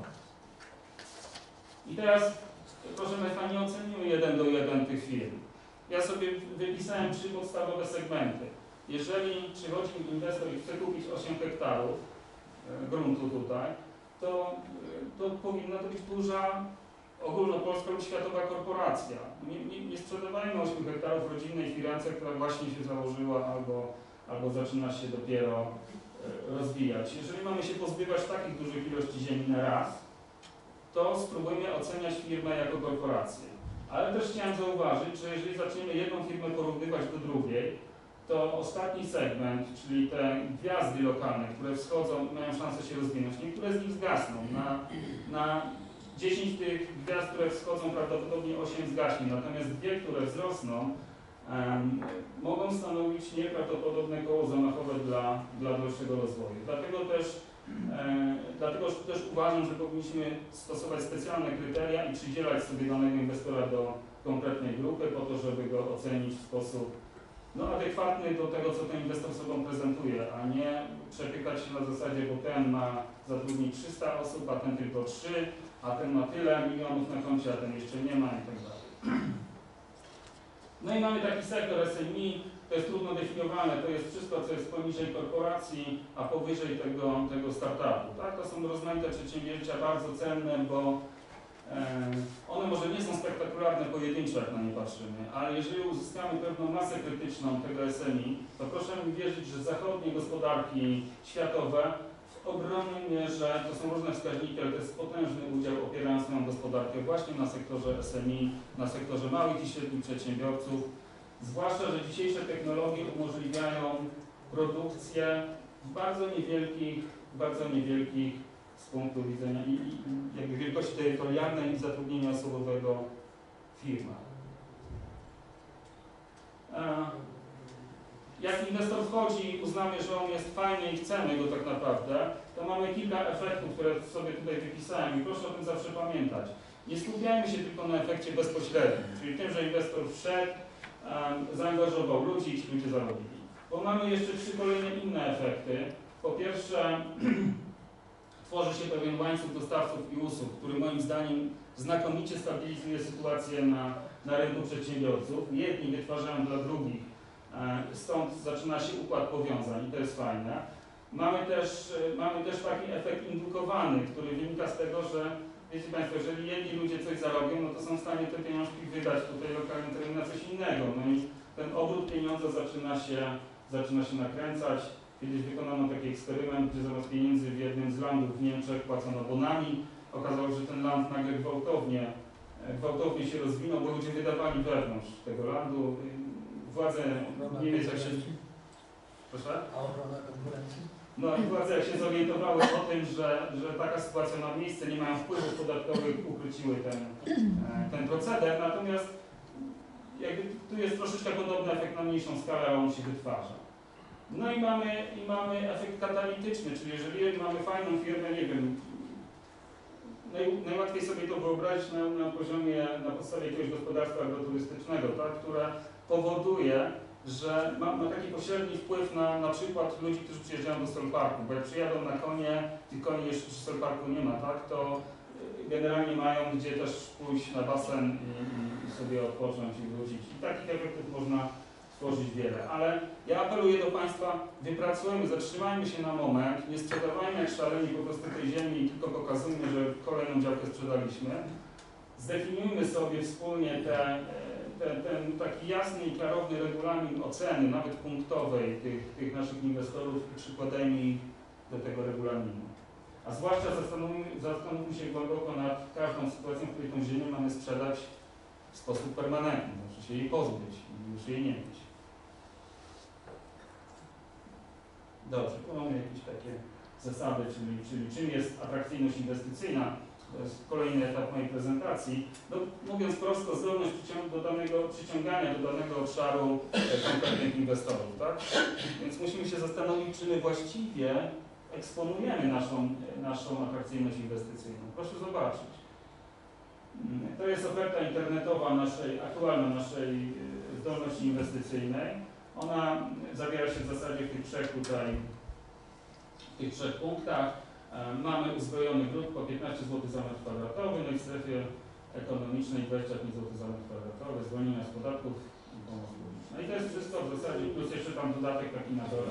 I teraz, proszę Państwa, nie ocenimy jeden do jeden tych firm. Ja sobie wypisałem trzy podstawowe segmenty. Jeżeli przychodzi inwestor i chce kupić osiem hektarów e, gruntu tutaj, to, to powinna to być duża, ogólnopolska lub światowa korporacja. Nie, nie, nie sprzedawajmy ośmiu hektarów rodzinnej firmance, która właśnie się założyła albo, albo zaczyna się dopiero e, rozwijać. Jeżeli mamy się pozbywać takich dużych ilości ziemi na raz, to spróbujmy oceniać firmę jako korporację. Ale też chciałem zauważyć, że jeżeli zaczniemy jedną firmę porównywać do drugiej, to ostatni segment, czyli te gwiazdy lokalne, które wschodzą, mają szansę się rozwinąć. Niektóre z nich zgasną. Na, na dziesięć tych gwiazd, które wschodzą, prawdopodobnie osiem zgaśnie. Natomiast dwie, które wzrosną, um, mogą stanowić nieprawdopodobne koło zamachowe dla, dla dalszego rozwoju. Dlatego też, e, dlatego też uważam, że powinniśmy stosować specjalne kryteria i przydzielać sobie danego inwestora do konkretnej grupy po to, żeby go ocenić w sposób no, adekwatny do tego, co ten inwestor sobą prezentuje, a nie przepychać się na zasadzie, bo ten ma zatrudnić trzysta osób, a ten tylko trzy, a ten ma tyle milionów na koncie, a ten jeszcze nie ma i tak dalej. No i mamy taki sektor S M E, to jest trudno definiowane, to jest wszystko, co jest poniżej korporacji, a powyżej tego, tego startupu. Tak? To są rozmaite przedsięwzięcia, bardzo cenne, bo one może nie są spektakularne pojedyncze, jak na nie patrzymy, ale jeżeli uzyskamy pewną masę krytyczną tego S M E, to proszę mi wierzyć, że zachodnie gospodarki światowe w ogromnej mierze, to są różne wskaźniki, ale to jest potężny udział, opierają swoją gospodarkę właśnie na sektorze S M E, na sektorze małych i średnich przedsiębiorców, zwłaszcza, że dzisiejsze technologie umożliwiają produkcję w bardzo niewielkich, bardzo niewielkich z punktu widzenia i, i jakby wielkości terytorialnej i zatrudnienia osobowego firma. Jak inwestor wchodzi, uznamy, że on jest fajny i chcemy go tak naprawdę, to mamy kilka efektów, które sobie tutaj wypisałem i proszę o tym zawsze pamiętać. Nie skupiajmy się tylko na efekcie bezpośrednim, czyli tym, że inwestor wszedł, um, zaangażował ludzi i ci ludzie zarobili. Bo mamy jeszcze trzy kolejne inne efekty. Po pierwsze, tworzy się pewien łańcuch dostawców i usług, który moim zdaniem znakomicie stabilizuje sytuację na, na rynku przedsiębiorców. Jedni wytwarzają dla drugich, stąd zaczyna się układ powiązań i to jest fajne. Mamy też, mamy też taki efekt indukowany, który wynika z tego, że wiecie Państwo, jeżeli jedni ludzie coś zarobią, no to są w stanie te pieniążki wydać tutaj lokalnym terenie na coś innego. No i ten obrót pieniądza zaczyna się, zaczyna się nakręcać. Kiedyś wykonano taki eksperyment, gdzie zamiast pieniędzy w jednym z landów w Niemczech płacono bonami. Okazało się, że ten land nagle gwałtownie, gwałtownie się rozwinął, bo ludzie wydawali wewnątrz tego landu. Władze Niemiec jak się... Proszę? A ochrona konkurencji? No i władze jak się zorientowały o tym, że, że taka sytuacja ma miejsce, nie mają wpływów podatkowych, ukróciły ten, ten proceder. Natomiast jakby tu jest troszeczkę podobny efekt na mniejszą skalę, ale on się wytwarza. No i mamy, i mamy efekt katalityczny, czyli jeżeli mamy fajną firmę, nie wiem, naj, najłatwiej sobie to wyobrazić na, na poziomie, na podstawie jakiegoś gospodarstwa agroturystycznego, tak, które powoduje, że ma, ma taki pośredni wpływ na na przykład ludzi, którzy przyjeżdżają do Solparku, bo jak przyjadą na konie, tych koni jeszcze przy Solparku nie ma, tak, to generalnie mają gdzie też pójść na basen i, i sobie odpocząć i wrócić. I takich efektów można tworzyć wiele, ale ja apeluję do Państwa, wypracujmy, zatrzymajmy się na moment, nie sprzedawajmy jak szaleni po prostu tej ziemi i tylko pokazujmy, że kolejną działkę sprzedaliśmy. Zdefiniujmy sobie wspólnie te, te, ten taki jasny i klarowny regulamin oceny, nawet punktowej tych, tych naszych inwestorów i przykładajmy ich do tego regulaminu. A zwłaszcza zastanówmy, zastanówmy się głęboko nad każdą sytuacją, w której tą ziemię mamy sprzedać w sposób permanentny, znaczy się jej pozbyć i już jej nie mieć. Dobrze, tu mamy jakieś takie zasady, czyli, czyli czym jest atrakcyjność inwestycyjna. To jest kolejny etap mojej prezentacji. No, mówiąc prosto, zdolność do danego, przyciągania do danego obszaru konkretnych inwestorów. Tak? Więc musimy się zastanowić, czy my właściwie eksponujemy naszą, naszą atrakcyjność inwestycyjną. Proszę zobaczyć. To jest oferta internetowa naszej, aktualna naszej zdolności inwestycyjnej. Ona zawiera się w zasadzie w tych trzech tutaj, w tych trzech punktach. Mamy uzbrojony grunt po piętnaście złotych za metr kwadratowy, no i w strefie ekonomicznej dwadzieścia pięć złotych za metr kwadratowy, zwolnienia z podatków i pomoc publiczna. I to jest wszystko w zasadzie, plus jeszcze tam dodatek taki na dole.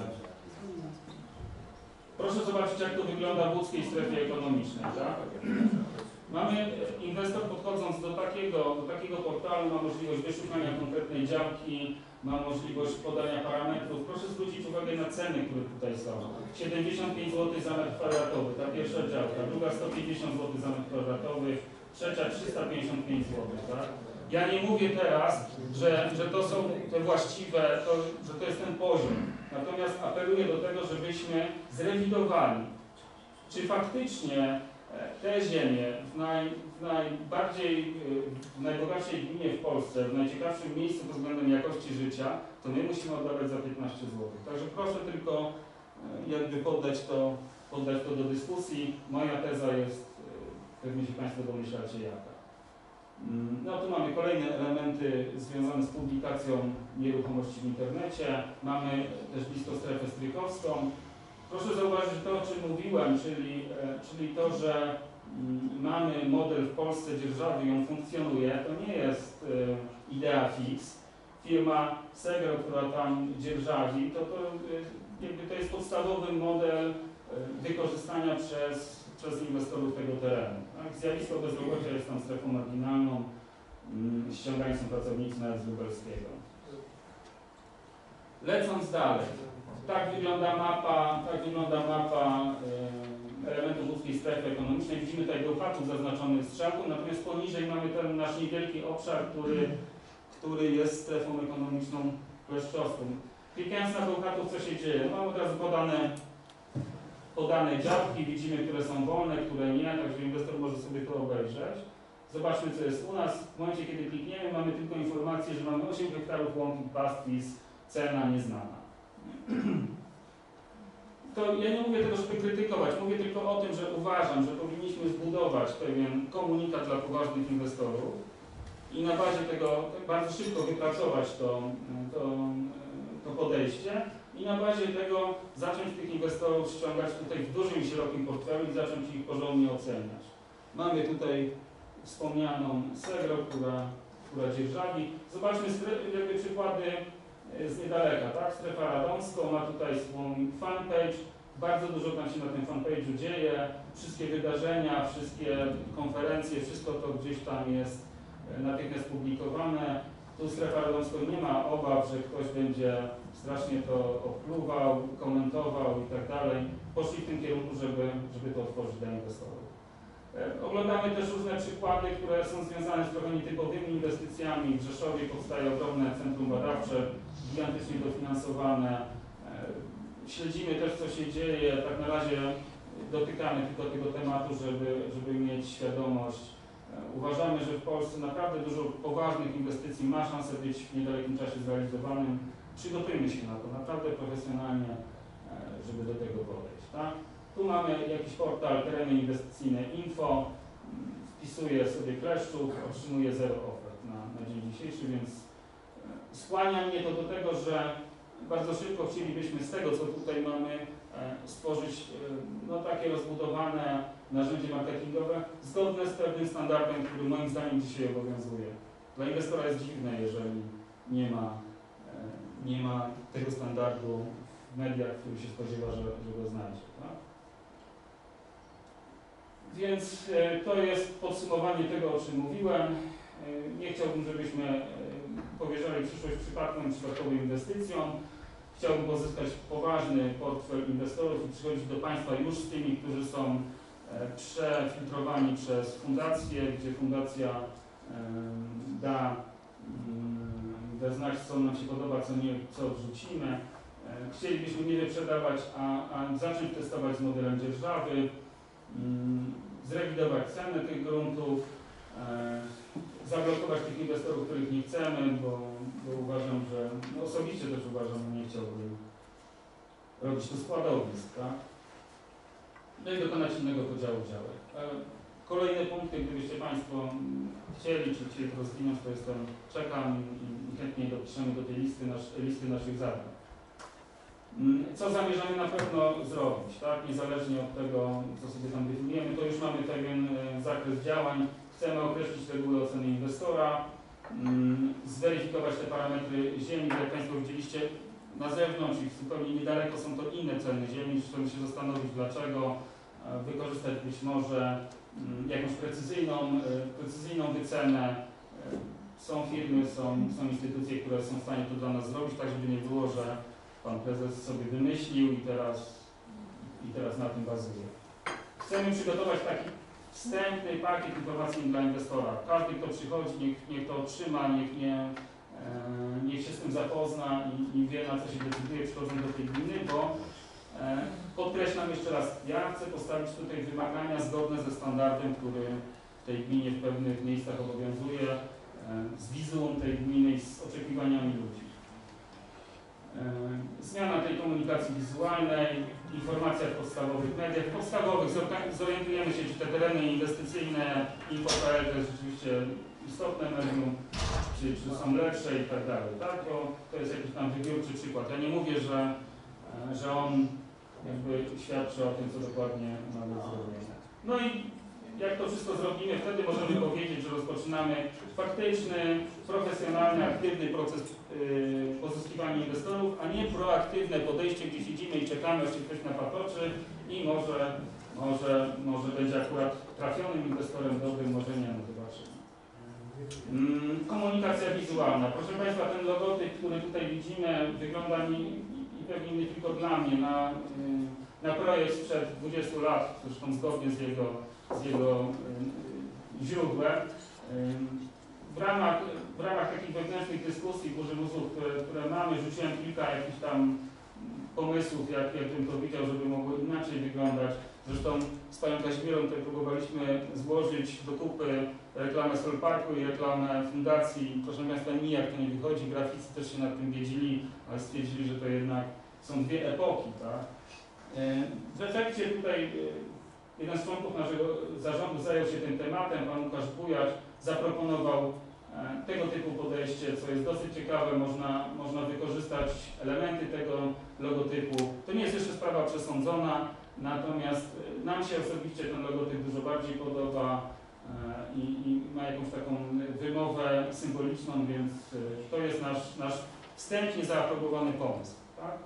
Proszę zobaczyć, jak to wygląda w łódzkiej strefie ekonomicznej. Tak? Mamy inwestor, podchodząc do takiego, do takiego portalu, ma możliwość wyszukania konkretnej działki, ma możliwość podania parametrów. Proszę zwrócić uwagę na ceny, które tutaj są. siedemdziesiąt pięć złotych za metr kwadratowy, ta pierwsza działka, druga sto pięćdziesiąt złotych za metr kwadratowy, trzecia trzysta pięćdziesiąt pięć złotych. Tak? Ja nie mówię teraz, że, że to są te właściwe, to, że to jest ten poziom. Natomiast apeluję do tego, żebyśmy zrewidowali, czy faktycznie te ziemie w, naj, w najbardziej, w najbogatszej gminie w Polsce, w najciekawszym miejscu pod względem jakości życia, to my musimy oddawać za piętnaście złotych. Także proszę tylko jakby poddać to, poddać to do dyskusji. Moja teza jest, pewnie się Państwo domyślacie jaka. No tu mamy kolejne elementy związane z publikacją nieruchomości w internecie. Mamy też blisko strefę strykowską. Proszę zauważyć to, o czym mówiłem, czyli, czyli to, że mamy model w Polsce dzierżawy i on funkcjonuje. To nie jest idea fix. Firma Segro, która tam dzierżawi, to, to, jakby to jest podstawowy model wykorzystania przez, przez inwestorów tego terenu. Tak? Zjawisko bezrobocia jest tam strefą marginalną. Ściągani są pracownicy nawet z lubelskiego. Lecąc dalej. Tak wygląda mapa, tak wygląda mapa y, elementów łódzkiej strefy ekonomicznej. Widzimy tutaj Bełchatów zaznaczony strzałką, natomiast poniżej mamy ten nasz niewielki obszar, który, który jest strefą ekonomiczną kleszczowską. Klikając na Bełchatów, co się dzieje? No, mamy od razu podane, podane działki, widzimy, które są wolne, które nie, także inwestor może sobie to obejrzeć. Zobaczmy, co jest u nas. W momencie, kiedy klikniemy, mamy tylko informację, że mamy osiem hektarów łąki pastwisk, cena nieznana. To ja nie mówię tego, żeby krytykować, mówię tylko o tym, że uważam, że powinniśmy zbudować pewien komunikat dla poważnych inwestorów i na bazie tego bardzo szybko wypracować to, to, to podejście. i na bazie tego zacząć tych inwestorów ściągać tutaj w dużym i szerokim portfelu i zacząć ich porządnie oceniać. Mamy tutaj wspomnianą Segro, która, która dzierżawi. Zobaczmy jakby przykłady z niedaleka, tak? Strefa radomska ma tutaj swój fanpage, bardzo dużo tam się na tym fanpage'u dzieje, wszystkie wydarzenia, wszystkie konferencje, wszystko to gdzieś tam jest natychmiast publikowane. Tu Strefa Radomska nie ma obaw, że ktoś będzie strasznie to opluwał, komentował i tak dalej. Poszli w tym kierunku, żeby, żeby to otworzyć dla inwestorów. Oglądamy też różne przykłady, które są związane z trochę nietypowymi inwestycjami. W Rzeszowie powstaje ogromne centrum badawcze, gigantycznie dofinansowane. Śledzimy też, co się dzieje. Tak na razie dotykamy tylko tego tematu, żeby, żeby mieć świadomość. Uważamy, że w Polsce naprawdę dużo poważnych inwestycji ma szansę być w niedalekim czasie zrealizowanym. Przygotujmy się na to naprawdę profesjonalnie, żeby do tego podejść. Tak? Tu mamy jakiś portal tereny inwestycyjne info, wpisuję sobie kleszczów, otrzymuję zero ofert na, na dzień dzisiejszy, więc skłania mnie to do tego, że bardzo szybko chcielibyśmy z tego, co tutaj mamy, stworzyć no, takie rozbudowane narzędzie marketingowe, zgodne z pewnym standardem, który moim zdaniem dzisiaj obowiązuje. Dla inwestora jest dziwne, jeżeli nie ma, nie ma tego standardu w mediach, który się spodziewa, że, że go znajdzie. Tak? Więc to jest podsumowanie tego, o czym mówiłem. Nie chciałbym, żebyśmy powierzali przyszłość przypadkom, przypadkowym inwestycjom. Chciałbym pozyskać poważny portfel inwestorów i przychodzić do Państwa już z tymi, którzy są przefiltrowani przez fundację, gdzie fundacja da, da znać, co nam się podoba, co nie, co odrzucimy. Chcielibyśmy nie wyprzedawać, a, a zacząć testować z modelem dzierżawy, zrewidować cenę tych gruntów, zablokować tych inwestorów, których nie chcemy, bo, bo uważam, że no osobiście też uważam, że nie chciałbym robić tu składowisk, tak? No i dokonać innego podziału działek. Kolejne punkty, gdybyście Państwo chcieli, czy chcieli to rozwinąć, to jestem, czekam i, i chętnie dopiszemy do tej listy, nasz, listy naszych zadań. Co zamierzamy na pewno zrobić, tak? Niezależnie od tego, co sobie tam definiujemy, to już mamy pewien zakres działań. Chcemy określić reguły oceny inwestora, zweryfikować te parametry ziemi, jak Państwo widzieliście na zewnątrz i zupełnie niedaleko są to inne ceny ziemi, chcemy się zastanowić dlaczego, wykorzystać być może jakąś precyzyjną, precyzyjną wycenę. Są firmy, są, są instytucje, które są w stanie to dla nas zrobić, tak żeby nie było, że Pan Prezes sobie wymyślił i teraz, i teraz na tym bazuje. Chcemy przygotować taki wstępny pakiet informacyjny dla inwestora. Każdy, kto przychodzi, niech, niech to otrzyma, niech, nie, e, niech się z tym zapozna i, i wie, na co się decyduje, przychodząc do tej gminy, bo e, podkreślam jeszcze raz, ja chcę postawić tutaj wymagania zgodne ze standardem, który w tej gminie w pewnych miejscach obowiązuje, e, z wizuą tej gminy i z oczekiwaniami ludzi. Zmiana tej komunikacji wizualnej, informacja w podstawowych mediach, podstawowych, zorientujemy się, czy te tereny inwestycyjne, info.pl to jest rzeczywiście istotne medium, czy, czy są lepsze i tak dalej, tak? Bo to jest jakiś tam wybiórczy przykład. Ja nie mówię, że, że on jakby świadczy o tym, co dokładnie ma być zrobione. No i jak to wszystko zrobimy, wtedy możemy powiedzieć, że rozpoczynamy faktyczny, profesjonalny, aktywny proces yy, pozyskiwania inwestorów, a nie proaktywne podejście, gdzie siedzimy i czekamy, aż się ktoś napatoczy i może, może, może będzie akurat trafionym inwestorem dobrym, może nie, no zobaczymy. Yy, komunikacja wizualna. Proszę Państwa, ten logotyp, który tutaj widzimy, wygląda mi i pewnie nie tylko dla mnie na, yy, na projekt sprzed dwudziestu lat, zresztą zgodnie z jego z jego y, źródłem. Y, w, ramach, w ramach takich wewnętrznych dyskusji burzymuzów, które, które mamy, rzuciłem kilka jakichś tam pomysłów, jak, jak bym to widział, żeby mogło inaczej wyglądać. Zresztą z Panią Kazimierą tutaj próbowaliśmy złożyć do kupy reklamę Solparku i reklamę fundacji. Proszę Państwa, nijak to nie wychodzi. Graficy też się nad tym wiedzieli, ale stwierdzili, że to jednak są dwie epoki. Tak? Y, w efekcie tutaj y, jeden z członków naszego zarządu zajął się tym tematem, pan Łukasz Bujacz zaproponował Tego typu podejście, co jest dosyć ciekawe, można, można wykorzystać elementy tego logotypu. To nie jest jeszcze sprawa przesądzona, natomiast nam się osobiście ten logotyp dużo bardziej podoba i, i ma jakąś taką wymowę symboliczną, więc to jest nasz, nasz wstępnie zaaprobowany pomysł. Tak?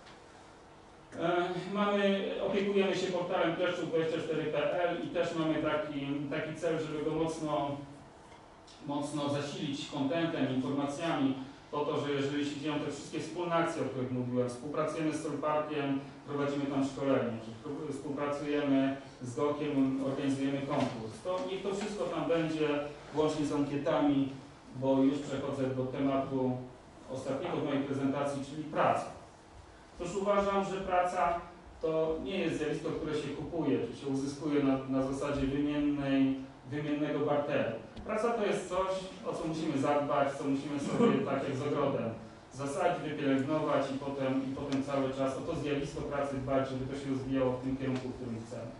Mamy, opiekujemy się portalem kleszczów dwadzieścia cztery kropka p l i też mamy taki, taki cel, żeby go mocno mocno zasilić kontentem, informacjami, po to, że jeżeli się dzieją te wszystkie wspólne akcje, o których mówiłem, współpracujemy z Solparkiem, prowadzimy tam szkolenie, czy współpracujemy z Gokiem, organizujemy konkurs, to niech to wszystko tam będzie, łącznie z ankietami, bo już przechodzę do tematu ostatniego w mojej prezentacji, czyli praca. Otóż uważam, że praca to nie jest zjawisko, które się kupuje, czy się uzyskuje na, na zasadzie wymiennej, wymiennego barteru. Praca to jest coś, o co musimy zadbać, co musimy sobie, tak jak z ogrodem, zasadzić, wypielęgnować i potem, i potem cały czas o to zjawisko pracy dbać, żeby to się rozwijało w tym kierunku, w którym chcemy.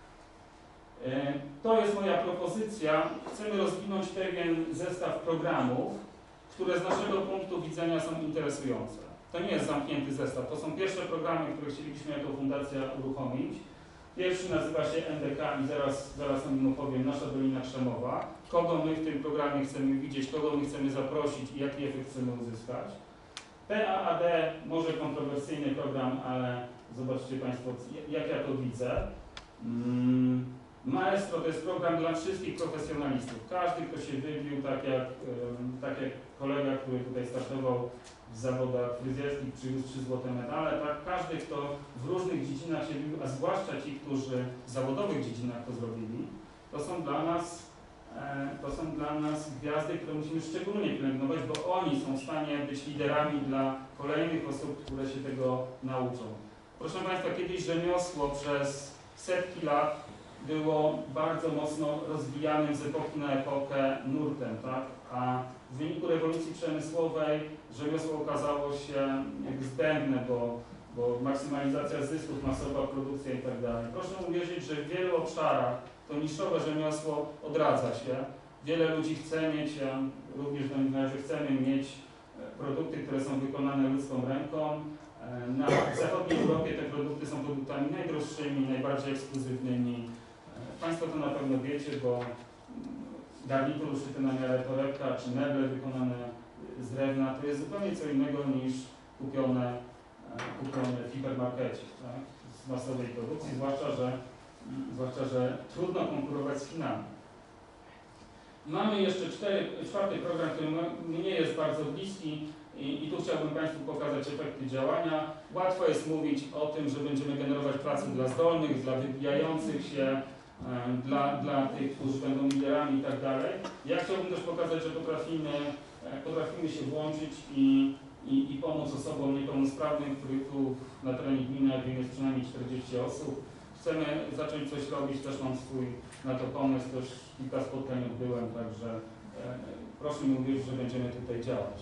To jest moja propozycja. Chcemy rozwinąć pewien zestaw programów, które z naszego punktu widzenia są interesujące. To nie jest zamknięty zestaw, to są pierwsze programy, które chcielibyśmy jako fundacja uruchomić. Pierwszy nazywa się N D K i zaraz, zaraz o nim opowiem, Nasza Dolina Krzemowa. Kogo my w tym programie chcemy widzieć, kogo my chcemy zaprosić i jaki efekt chcemy uzyskać. P A A D, może kontrowersyjny program, ale zobaczcie Państwo, jak ja to widzę. Mm, Maestro to jest program dla wszystkich profesjonalistów. Każdy, kto się wybił, tak jak, tak jak kolega, który tutaj startował w zawodach fryzjerskich, przyniósł trzy złote medale, tak? Każdy, kto w różnych dziedzinach się wybił, a zwłaszcza ci, którzy w zawodowych dziedzinach to zrobili, to są dla nas, e, to są dla nas gwiazdy, które musimy szczególnie pielęgnować, bo oni są w stanie być liderami dla kolejnych osób, które się tego nauczą. Proszę Państwa, kiedyś rzemiosło przez setki lat było bardzo mocno rozwijanym z epoki na epokę nurtem, tak? A w wyniku rewolucji przemysłowej rzemiosło okazało się jakby zbędne, bo, bo maksymalizacja zysków, masowa produkcja i tak dalej. Proszę uwierzyć, że w wielu obszarach to niszowe rzemiosło odradza się. Wiele ludzi chce mieć, ja również do nich należę, chcemy mieć produkty, które są wykonane ludzką ręką. Na zachodniej Europie te produkty są produktami najdroższymi, najbardziej ekskluzywnymi. Państwo to na pewno wiecie, bo garnitur uszyty na miarę torebka, czy meble wykonane z drewna, to jest zupełnie co innego niż kupione, kupione w hipermarkecie, tak? Z masowej produkcji, zwłaszcza że, zwłaszcza, że trudno konkurować z Chinami. Mamy jeszcze cztery, czwarty program, który mnie jest bardzo bliski i, i tu chciałbym Państwu pokazać efekty działania. Łatwo jest mówić o tym, że będziemy generować pracę dla zdolnych, dla wybijających się, Dla, dla tych, którzy będą liderami i tak dalej. Ja chciałbym też pokazać, że potrafimy, potrafimy się włączyć i, i, i pomóc osobom niepełnosprawnym, których tu na terenie gminy jest przynajmniej czterdzieści osób. Chcemy zacząć coś robić, też mam swój na to pomysł, też kilka spotkań odbyłem, także e, proszę mi uwierzyć, że będziemy tutaj działać.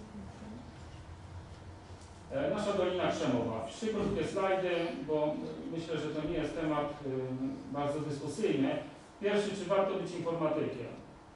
Nasza Dolina Krzemowa. Trzy krótkie slajdy, bo myślę, że to nie jest temat y, bardzo dyskusyjny. Pierwszy, czy warto być informatykiem?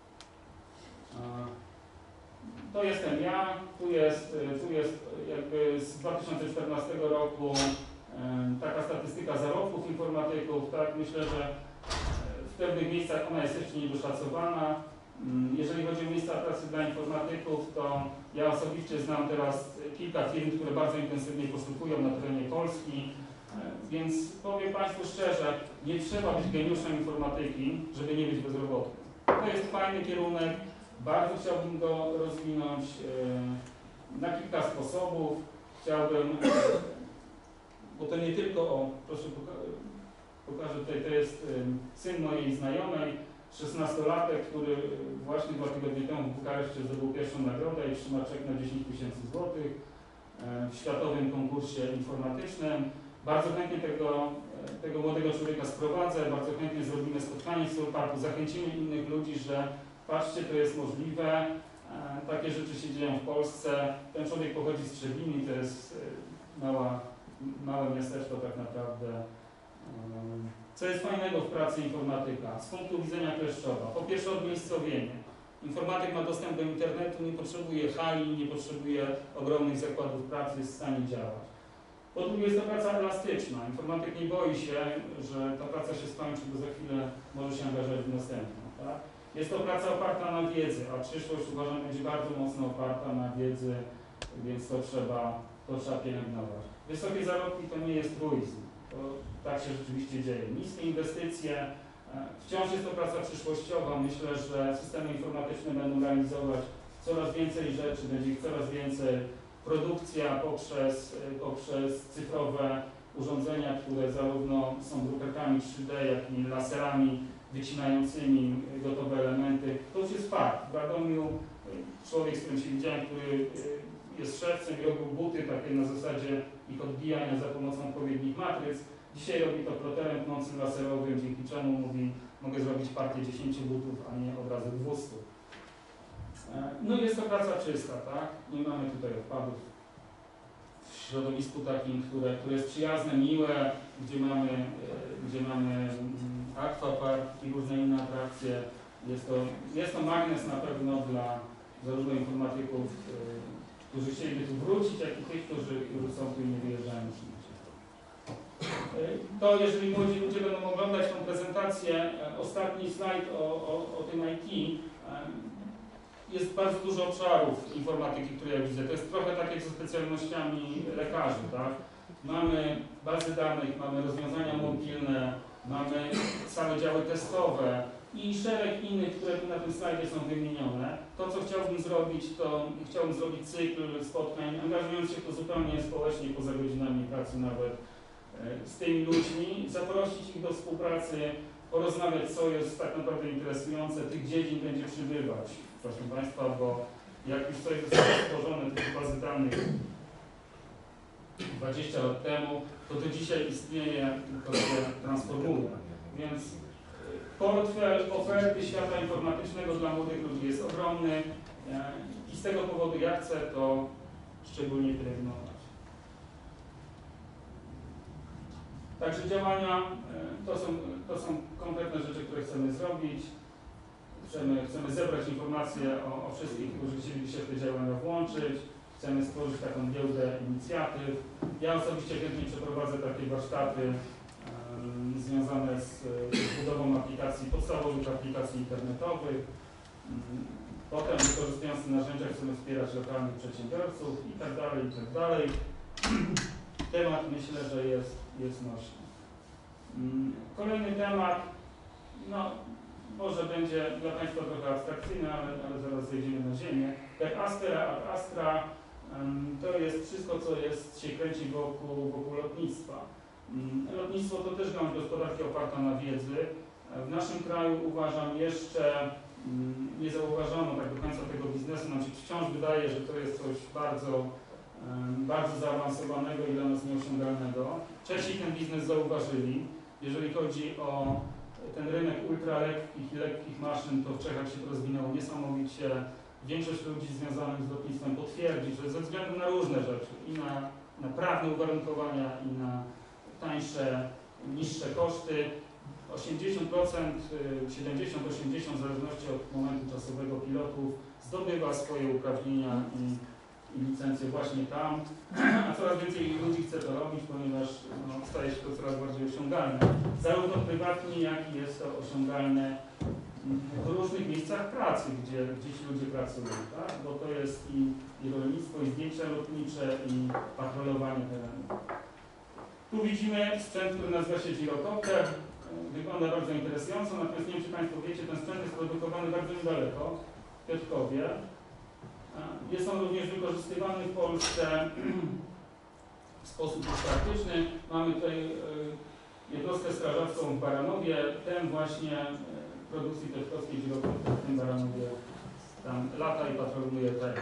To jestem ja, tu jest, tu jest jakby z dwa tysiące czternastego roku y, taka statystyka zarobków informatyków. Tak? Myślę, że w pewnych miejscach ona jest jeszcze niedoszacowana. Jeżeli chodzi o miejsca pracy dla informatyków, to ja osobiście znam teraz kilka firm, które bardzo intensywnie poszukują na terenie Polski, więc powiem Państwu szczerze, nie trzeba być geniuszem informatyki, żeby nie być bezrobotnym. To jest fajny kierunek, bardzo chciałbym go rozwinąć na kilka sposobów. Chciałbym, bo to nie tylko o, proszę pokażę tutaj, to jest syn mojej znajomej, szesnastolatek, który właśnie dwa tygodnie temu w Bukareszcie zdobył pierwszą nagrodę i trzyma czek na dziesięć tysięcy złotych w światowym konkursie informatycznym. Bardzo chętnie tego, tego młodego człowieka sprowadzę, bardzo chętnie zrobimy spotkanie w Solparku, zachęcimy innych ludzi, że patrzcie, to jest możliwe, takie rzeczy się dzieją w Polsce. Ten człowiek pochodzi z Trzebini, to jest mała, małe miasteczko tak naprawdę. Co jest fajnego w pracy informatyka z punktu widzenia Kleszczowa? Po pierwsze odmiejscowienie. Informatyk ma dostęp do internetu, nie potrzebuje hali, nie potrzebuje ogromnych zakładów pracy, jest w stanie działać. Po drugie jest to praca elastyczna. Informatyk nie boi się, że ta praca się skończy, bo za chwilę może się angażować w następną. Tak? Jest to praca oparta na wiedzy, a przyszłość uważam będzie bardzo mocno oparta na wiedzy, więc to trzeba, to trzeba pielęgnować. Wysokie zarobki to nie jest truizm, to tak się rzeczywiście dzieje. Niskie inwestycje, wciąż jest to praca przyszłościowa. Myślę, że systemy informatyczne będą realizować coraz więcej rzeczy, będzie ich coraz więcej. Produkcja poprzez, poprzez cyfrowe urządzenia, które zarówno są drukarkami trzy D, jak i laserami wycinającymi gotowe elementy. To już jest fakt. W Radomiu człowiek, z którym się widziałem, który jest szewcem i robił buty takie na zasadzie ich odbijania za pomocą odpowiednich matryc. Dzisiaj robi to ploterem pnącym laserowym, dzięki czemu mówi, mogę zrobić partię dziesięciu butów, a nie od razu dwustu. No i jest to praca czysta, tak? Nie mamy tutaj odpadów w środowisku takim, które, które jest przyjazne, miłe, gdzie mamy, gdzie mamy aquapark i różne inne atrakcje. Jest to, jest to magnes na pewno dla zarówno informatyków, którzy chcieliby tu wrócić, jak i tych, którzy, którzy są tu i nie wyjeżdżają już nigdzie. To jeżeli młodzi ludzie będą oglądać tą prezentację, ostatni slajd o, o, o tym I T, jest bardzo dużo obszarów informatyki, które ja widzę. To jest trochę tak jak ze specjalnościami lekarzy, tak? Mamy bazy danych, mamy rozwiązania mobilne, mamy całe działy testowe i szereg innych, które tu na tym slajdzie są wymienione. To, co chciałbym zrobić, to chciałbym zrobić cykl spotkań, angażując się tu zupełnie społecznie, poza godzinami pracy nawet, z tymi ludźmi, zaprosić ich do współpracy, porozmawiać, co jest tak naprawdę interesujące. Tych dziedzin będzie przybywać, proszę Państwa, bo jak już coś zostało stworzone, tych bazy danych dwadzieścia lat temu, to to dzisiaj istnieje, to się transformuje. Więc portfel oferty świata informatycznego dla młodych ludzi jest ogromny i z tego powodu ja chcę to szczególnie pielęgnować. Także działania to są, to są konkretne rzeczy, które chcemy zrobić. Chcemy, chcemy zebrać informacje o, o wszystkich, którzy chcieliby się w te działania włączyć. Chcemy stworzyć taką giełdę inicjatyw. Ja osobiście chętnie przeprowadzę takie warsztaty um, związane z, z budową aplikacji, podstawowych aplikacji internetowych. Um, potem wykorzystując te narzędzia chcemy wspierać lokalnych przedsiębiorców i tak dalej, i tak dalej. Temat myślę, że jest, jest nośny. Um, kolejny temat, no może będzie dla Państwa trochę abstrakcyjny, ale, ale zaraz zejdziemy na ziemię. Jak Astera, ad Astra, um, to jest wszystko, co jest, się kręci wokół, wokół lotnictwa. Um, lotnictwo to też gałąź gospodarki oparta na wiedzy. W naszym kraju uważam jeszcze um, nie zauważono tak do końca tego biznesu. Nam się wciąż wydaje, że to jest coś bardzo, um, bardzo zaawansowanego i dla nas nieosiągalnego. Czesi ten biznes zauważyli. Jeżeli chodzi o ten rynek ultralekkich i lekkich maszyn, to w Czechach się to rozwinęło niesamowicie. Większość ludzi związanych z lotnictwem potwierdzi, że ze względu na różne rzeczy, i na, na prawne uwarunkowania, i na tańsze, niższe koszty, osiemdziesiąt procent, siedemdziesiąt do osiemdziesięciu procent w zależności od momentu czasowego pilotów zdobywa swoje uprawnienia i, i licencje właśnie tam, a coraz więcej ludzi chce to robić, ponieważ no, staje się to coraz bardziej osiągalne. Zarówno prywatnie, jak i jest to osiągalne w różnych miejscach pracy, gdzie, gdzie ci ludzie pracują, tak? Bo to jest i, i rolnictwo, i zdjęcia lotnicze, i patrolowanie terenu. Tu widzimy sprzęt, który nazywa się Gyrocopter. Wygląda bardzo interesująco, natomiast nie wiem, czy Państwo wiecie, ten sprzęt jest produkowany bardzo niedaleko, w Piotrkowie. Jest on również wykorzystywany w Polsce w sposób praktyczny. Mamy tutaj jednostkę strażacką w Baranowie. Ten właśnie produkcji piotrkowskiej Gyrocopter w tym Baranowie tam lata i patroluje teren.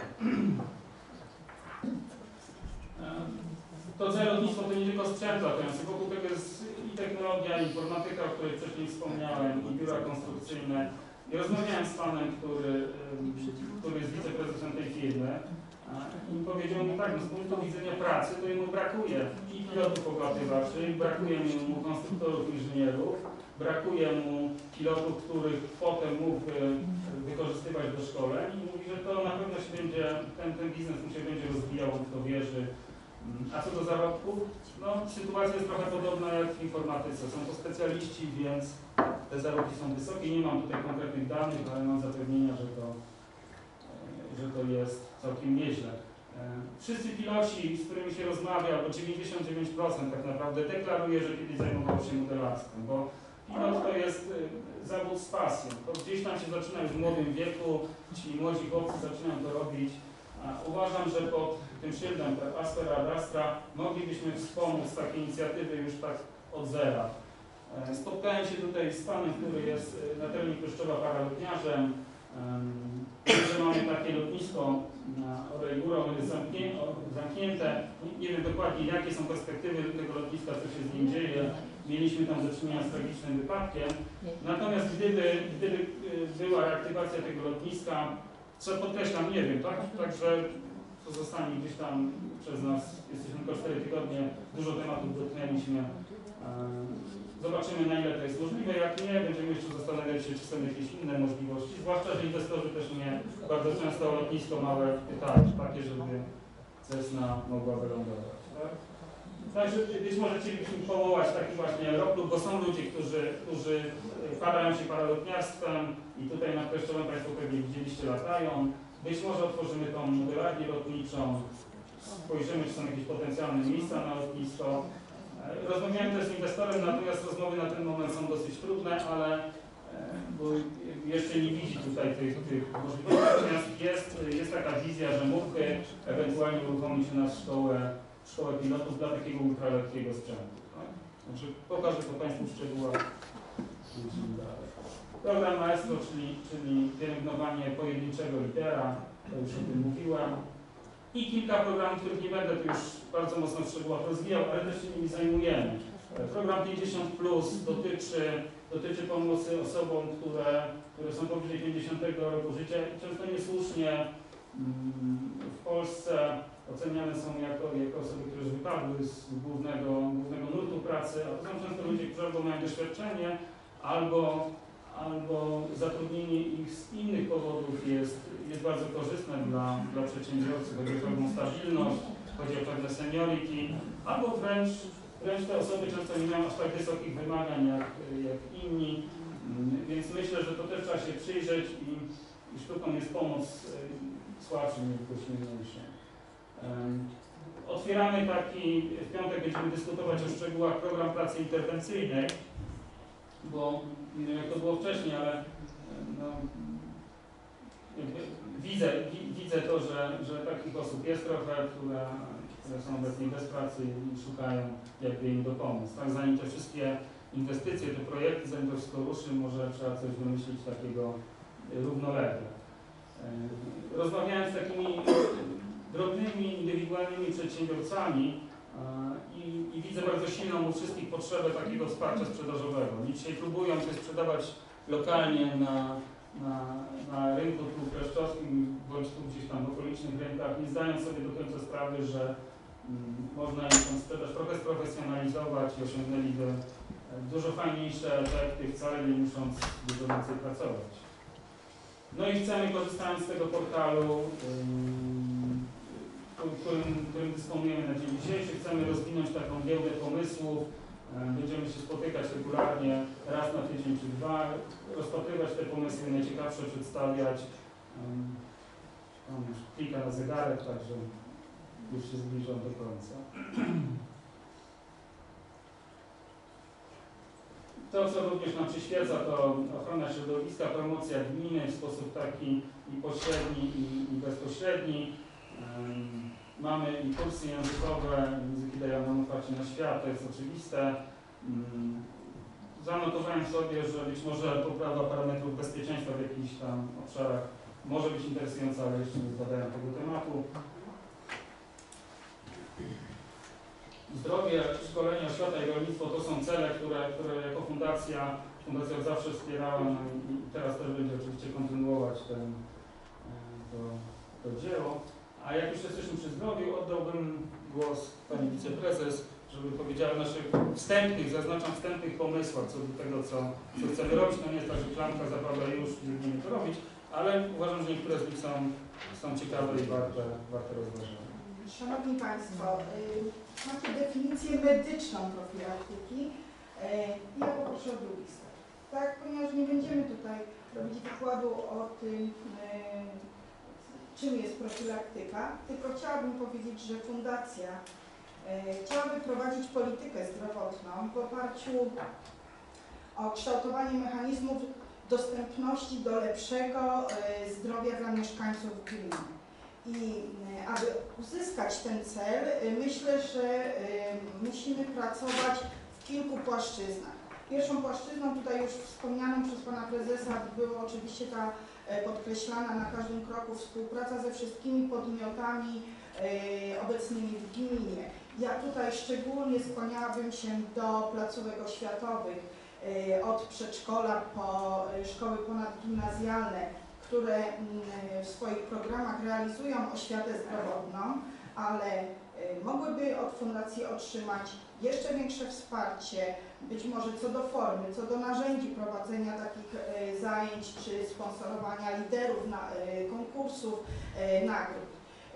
To całe lotnictwo to nie tylko sprzęt latający, wokół tego jest i technologia, i informatyka, o której wcześniej wspomniałem, i biura konstrukcyjne. I rozmawiałem z panem, który, który jest wiceprezesem tej firmy. I powiedział mi tak, no z punktu widzenia pracy to jemu brakuje i pilotów oglatywaczy, brakuje mu konstruktorów, inżynierów, brakuje mu pilotów, których potem mógłby wykorzystywać do szkoleń i mówi, że to na pewno się będzie, ten, ten biznes mu się będzie rozwijał, on w to wierzy. A co do zarobków? No, sytuacja jest trochę podobna jak w informatyce. Są to specjaliści, więc te zarobki są wysokie. Nie mam tutaj konkretnych danych, ale mam zapewnienia, że to, że to jest całkiem nieźle. Wszyscy piloci, z którymi się rozmawia, bo dziewięćdziesiąt dziewięć procent tak naprawdę deklaruje, że kiedyś zajmował się modelarstwem, bo pilot to jest zawód z pasją. To gdzieś tam się zaczyna już w młodym wieku, ci młodzi chłopcy zaczynają to robić. Uważam, że pod tym szyldem Astra ad Astra moglibyśmy wspomóc takie inicjatywy już tak od zera. Spotkałem się tutaj z panem, który jest naczelny Pryszczowa paralotniarzem. Że mamy takie lotnisko na Orejguro, ono jest zamknięte. Nie wiem dokładnie, jakie są perspektywy tego lotniska, co się z nim dzieje. Mieliśmy tam do czynienia z tragicznym wypadkiem. Natomiast gdyby, gdyby była reaktywacja tego lotniska, co podkreślam, nie wiem, tak? Także to zostanie gdzieś tam przez nas, jesteśmy tylko cztery tygodnie, dużo tematów dotknęliśmy. Zobaczymy, na ile to jest możliwe. Jak nie, będziemy jeszcze zastanawiać się, czy są jakieś inne możliwości. Zwłaszcza, że inwestorzy też mnie bardzo często o lotnisko małe pytają, takie, żeby Cessna mogła wylądować. Tak? Także być może chcielibyśmy powołać taki właśnie aeroklub, bo są ludzie, którzy, którzy parają się paralotniarstwem i tutaj na Pryszczowem Państwo pewnie widzieliście, latają. Być może otworzymy tą modelarnię lotniczą, spojrzymy, czy są jakieś potencjalne miejsca na lotnisko. Rozmawiałem też z inwestorem, natomiast rozmowy na ten moment są dosyć trudne, ale bo jeszcze nie widzi tutaj tych, tych możliwości. Natomiast jest, jest taka wizja, że mógłby ewentualnie uruchomić u nas szkołę, szkołę pilotów dla takiego ultralekkiego sprzętu. Tak? Także pokażę to Państwu w szczegółach. Program Maestro, czyli, czyli pielęgnowanie pojedynczego litera, to już o tym mówiłem. I kilka programów, których nie będę tu już bardzo mocno w szczegółach rozwijał, ale też się nimi zajmujemy. Program pięćdziesiąt plus dotyczy, dotyczy pomocy osobom, które, które są powyżej pięćdziesiątego roku życia i często niesłusznie w Polsce oceniane są jako, jako osoby, które już wypadły z głównego, głównego nurtu pracy, a to są często ludzie, którzy albo mają doświadczenie, albo albo zatrudnienie ich z innych powodów jest, jest bardzo korzystne dla, dla przedsiębiorcy, chodzi o pewną stabilność, chodzi o pewne seniority, albo wręcz, wręcz te osoby często nie mają aż tak wysokich wymagań jak, jak inni, więc myślę, że to też trzeba się przyjrzeć i, i sztuką jest pomoc słabszym lub silniejszym. Otwieramy taki, w piątek będziemy dyskutować o szczegółach program pracy interwencyjnej, bo nie wiem jak to było wcześniej, ale no, widzę, widzę to, że, że takich osób jest trochę, które, które są obecnie bez pracy i szukają jakby im dopomóc. Tak, zanim te wszystkie inwestycje, te projekty, zanim to wszystko ruszy, może trzeba coś wymyślić takiego równolegle. Rozmawiałem z takimi drobnymi, indywidualnymi przedsiębiorcami i, i widzę bardzo silną u wszystkich potrzebę takiego wsparcia sprzedażowego. Oni dzisiaj próbują się sprzedawać lokalnie na, na, na rynku tu kreszczowskim, bądź tu gdzieś tam w okolicznych rynkach, nie zdając sobie do końca sprawy, że mm, można im tę sprzedaż trochę sprofesjonalizować i osiągnęliby dużo fajniejsze efekty, wcale nie musząc dużo więcej pracować. No i chcemy, korzystając z tego portalu, Którym, którym dysponujemy na dzień dzisiejszy, chcemy rozwinąć taką giełdę pomysłów. Będziemy się spotykać regularnie, raz na tydzień czy dwa, rozpatrywać te pomysły, najciekawsze przedstawiać. Tam już klika na zegarek, także już się zbliżam do końca. To, co również nam przyświeca, to ochrona środowiska, promocja gminy w sposób taki i pośredni, i, i bezpośredni. Mamy i kursy językowe, języki dajemy na otwarcie na świat, to jest oczywiste. Zanotowałem sobie, że być może poprawa parametrów bezpieczeństwa w jakichś tam obszarach może być interesująca, ale jeszcze nie zbadałem tego tematu. Zdrowie, szkolenie, oświata i rolnictwo to są cele, które, które jako fundacja, fundacja zawsze wspierała, no i teraz też będzie oczywiście kontynuować ten, to, to dzieło. A jak już jesteśmy przy zdrowiu, oddałbym głos pani wiceprezes, żeby powiedziała o naszych wstępnych, zaznaczam wstępnych pomysłach co do tego, co, co chcemy robić. To nie jest tak, że klamka zapadła już, biegniemy to robić, ale uważam, że niektóre z nich są, są ciekawe i warte, warte rozważenia. Szanowni Państwo, y, macie definicję medyczną profilaktyki. Y, ja poproszę o drugi slajd. Tak, ponieważ nie będziemy tutaj robić wykładu o tym, y, czym jest profilaktyka, tylko chciałabym powiedzieć, że Fundacja y, chciałaby prowadzić politykę zdrowotną w oparciu o kształtowanie mechanizmów dostępności do lepszego y, zdrowia dla mieszkańców gminy. I y, aby uzyskać ten cel, y, myślę, że y, musimy pracować w kilku płaszczyznach. Pierwszą płaszczyzną, tutaj już wspomnianą przez Pana Prezesa, była oczywiście ta y, podkreślana na każdym kroku współpraca ze wszystkimi podmiotami y, obecnymi w gminie. Ja tutaj szczególnie skłaniałabym się do placówek oświatowych, y, od przedszkola po y, szkoły ponadgimnazjalne, które w swoich programach realizują oświatę zdrowotną, ale mogłyby od Fundacji otrzymać jeszcze większe wsparcie, być może co do formy, co do narzędzi prowadzenia takich zajęć czy sponsorowania liderów, na, konkursów, nagród.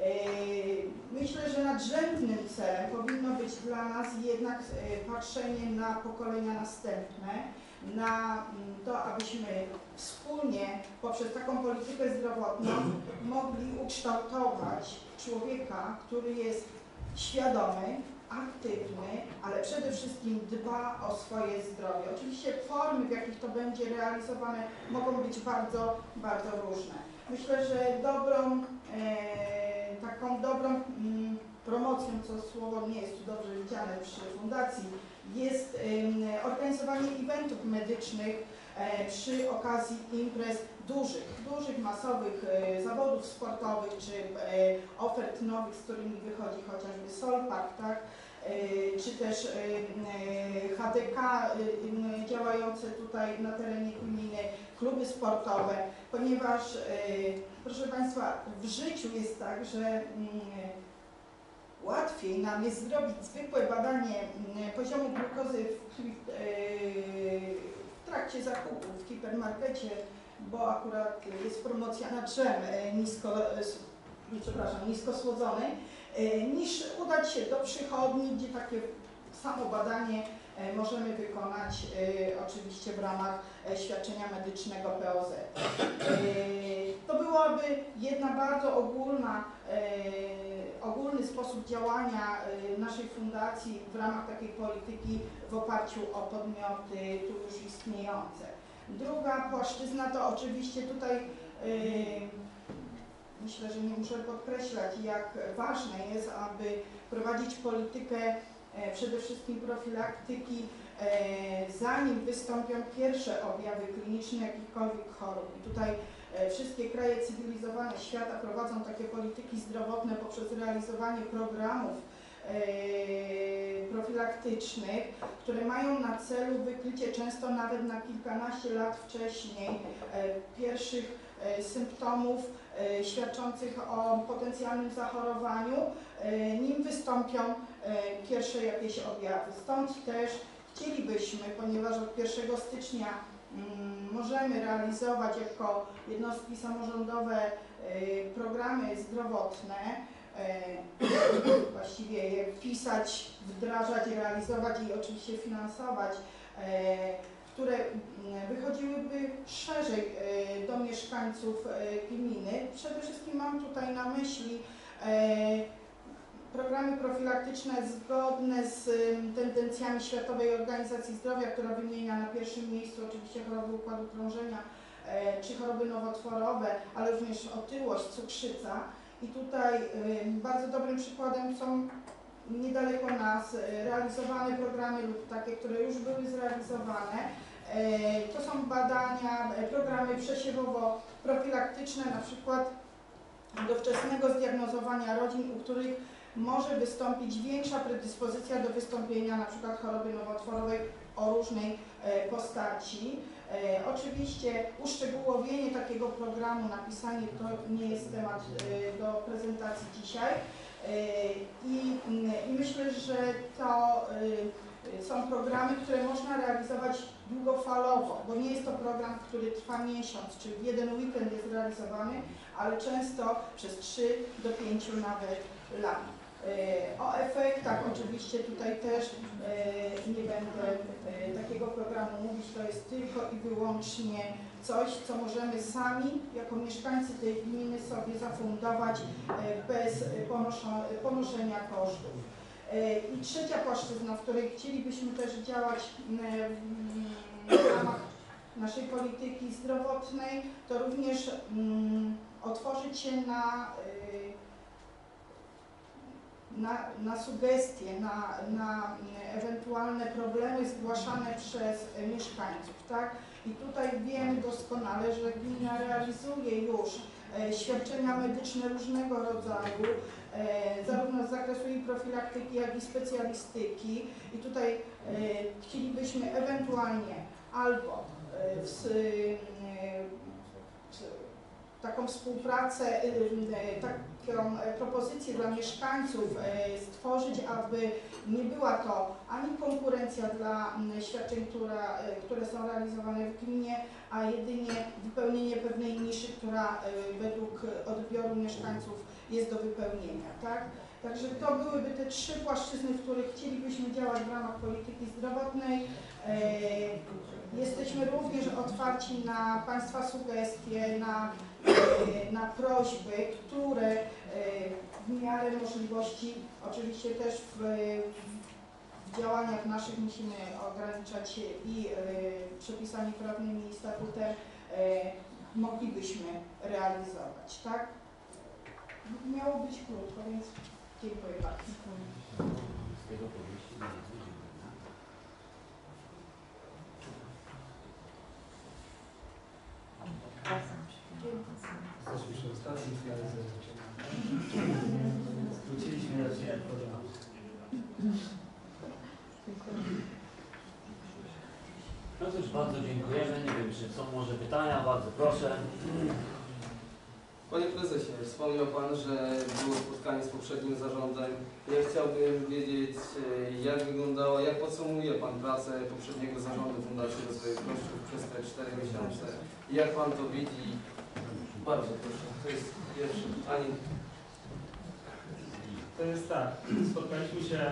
Myślę, że nadrzędnym celem powinno być dla nas jednak patrzenie na pokolenia następne, na to, abyśmy wspólnie poprzez taką politykę zdrowotną mogli ukształtować człowieka, który jest świadomy, aktywny, ale przede wszystkim dba o swoje zdrowie. Oczywiście formy, w jakich to będzie realizowane, mogą być bardzo, bardzo różne. Myślę, że dobrą, e, taką dobrą mm, promocją, co słowo nie jest tu dobrze widziane przy fundacji, jest e, organizowanie eventów medycznych e, przy okazji imprez dużych, dużych, masowych e, zawodów sportowych, czy e, ofert nowych, z którymi wychodzi chociażby Solpark, tak? Czy też H D K działające tutaj na terenie gminy, kluby sportowe, ponieważ, proszę Państwa, w życiu jest tak, że łatwiej nam jest zrobić zwykłe badanie poziomu glukozy w, w trakcie zakupu w hipermarkecie, bo akurat jest promocja na drzem nisko, przepraszam, niskosłodzonej, niż udać się do przychodni, gdzie takie samo badanie możemy wykonać oczywiście w ramach świadczenia medycznego P O Z. To byłaby jedna bardzo ogólna, ogólny sposób działania naszej fundacji w ramach takiej polityki w oparciu o podmioty tu już istniejące. Druga płaszczyzna to oczywiście tutaj myślę, że nie muszę podkreślać, jak ważne jest, aby prowadzić politykę e, przede wszystkim profilaktyki, e, zanim wystąpią pierwsze objawy kliniczne jakichkolwiek chorób. I tutaj e, wszystkie kraje cywilizowane świata prowadzą takie polityki zdrowotne poprzez realizowanie programów e, profilaktycznych, które mają na celu wykrycie często nawet na kilkanaście lat wcześniej e, pierwszych symptomów świadczących o potencjalnym zachorowaniu, nim wystąpią pierwsze jakieś objawy. Stąd też chcielibyśmy, ponieważ od pierwszego stycznia możemy realizować jako jednostki samorządowe programy zdrowotne, właściwie je wpisać, wdrażać, realizować i oczywiście finansować, które wychodziłyby szerzej do mieszkańców gminy. Przede wszystkim mam tutaj na myśli programy profilaktyczne zgodne z tendencjami Światowej Organizacji Zdrowia, która wymienia na pierwszym miejscu oczywiście choroby układu krążenia czy choroby nowotworowe, ale również otyłość, cukrzyca. I tutaj bardzo dobrym przykładem są niedaleko nas realizowane programy lub takie, które już były zrealizowane. To są badania, programy przesiewowo-profilaktyczne, na przykład do wczesnego zdiagnozowania rodzin, u których może wystąpić większa predyspozycja do wystąpienia na przykład choroby nowotworowej o różnej e, postaci. E, oczywiście uszczegółowienie takiego programu, napisanie to nie jest temat e, do prezentacji dzisiaj. E, i, I myślę, że to e, są programy, które można realizować długofalowo, bo nie jest to program, który trwa miesiąc, czy w jeden weekend jest realizowany, ale często przez trzy do pięciu nawet lat. O efektach oczywiście tutaj też nie będę takiego programu mówić, to jest tylko i wyłącznie coś, co możemy sami jako mieszkańcy tej gminy sobie zafundować bez ponoszenia kosztów. I trzecia płaszczyzna, w której chcielibyśmy też działać w ramach naszej polityki zdrowotnej, to również otworzyć się na Na, na sugestie, na, na ewentualne problemy zgłaszane przez mieszkańców, tak? I tutaj wiem doskonale, że gmina realizuje już e, świadczenia medyczne różnego rodzaju, e, zarówno z zakresu i profilaktyki, jak i specjalistyki. I tutaj e, chcielibyśmy ewentualnie albo e, w, e, taką współpracę, taką propozycję dla mieszkańców stworzyć, aby nie była to ani konkurencja dla świadczeń, która, które są realizowane w gminie, a jedynie wypełnienie pewnej niszy, która według odbioru mieszkańców jest do wypełnienia. Tak? Także to byłyby te trzy płaszczyzny, w których chcielibyśmy działać w ramach polityki zdrowotnej. Jesteśmy również otwarci na Państwa sugestie, na, na prośby, które w miarę możliwości, oczywiście też w, w działaniach naszych musimy ograniczać się i przepisami prawnymi i statutem, moglibyśmy realizować. Tak? Miało być krótko, więc dziękuję bardzo. Jesteśmy przy ostatnim slajdzie. Skróciliśmy raczej program. No cóż, bardzo dziękujemy. Nie wiem, czy są może pytania. Bardzo proszę. Panie Prezesie, wspomniał Pan, że było spotkanie z poprzednim zarządem. Ja chciałbym wiedzieć, jak wyglądało, jak podsumuje Pan pracę poprzedniego zarządu Fundacji Rozwoju Kościołów przez te cztery miesiące. Jak Pan to widzi? Bardzo proszę. To jest pierwsze pytanie. To jest tak, spotkaliśmy się,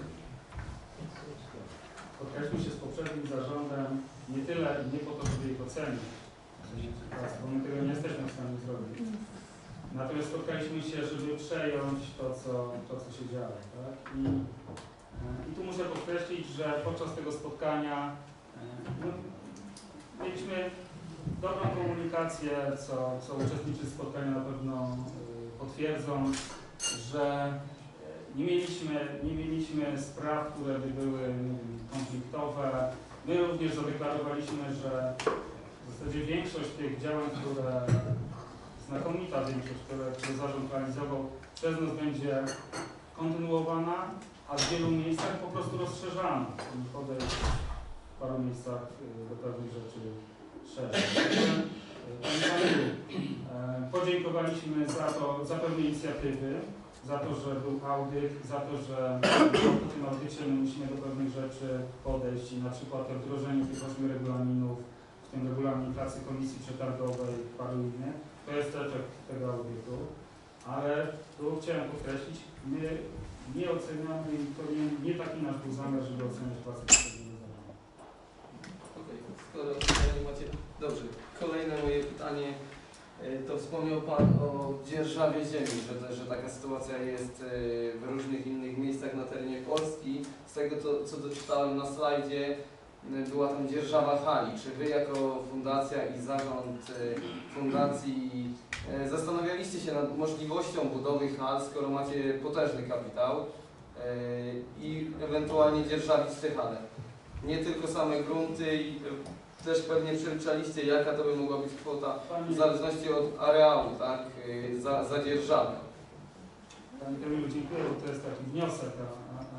spotkaliśmy się z poprzednim zarządem nie tyle, nie po to, żeby ich ocenić, bo my tego nie jesteśmy w stanie zrobić. Natomiast spotkaliśmy się, żeby przejąć to, co, to, co się działo. Tak? I, I tu muszę podkreślić, że podczas tego spotkania no, mieliśmy dobrą komunikację, co, co uczestnicy spotkania na pewno potwierdzą, że nie mieliśmy, nie mieliśmy spraw, które by były konfliktowe. My również zadeklarowaliśmy, że w zasadzie większość tych działań, które, znakomita większość, które, które zarząd realizował, przez nas będzie kontynuowana, a w wielu miejscach po prostu rozszerzana. Podejść w paru miejscach do pewnych rzeczy szerzej. Panie Panu, podziękowaliśmy za to, za pewne inicjatywy, za to, że był audyt, za to, że po tym audycie my musimy do pewnych rzeczy podejść i na przykład to wdrożenie tych ośmiu regulaminów, w tym regulamin pracy komisji przetargowej i paru innych, to jest efekt tego audytu, ale tu chciałem podkreślić, my nie oceniamy i to nie, nie taki nasz był zamiar, żeby oceniać pracę poprzedniego zarządu. Okej, skoro nie macie... Dobrze, kolejne moje pytanie. To wspomniał Pan o dzierżawie ziemi, że, że taka sytuacja jest w różnych innych miejscach na terenie Polski. Z tego, co, co doczytałem na slajdzie, była tam dzierżawa hali. Czy Wy jako fundacja i zarząd fundacji zastanawialiście się nad możliwością budowy hal, skoro macie potężny kapitał i ewentualnie dzierżawić te hale? Nie tylko same grunty, i też pewnie przeliczaliście, jaka to by mogła być kwota w zależności od areału, tak, za, za dzierżawę. Panie Kamilu, dziękuję, bo to jest taki wniosek, a, a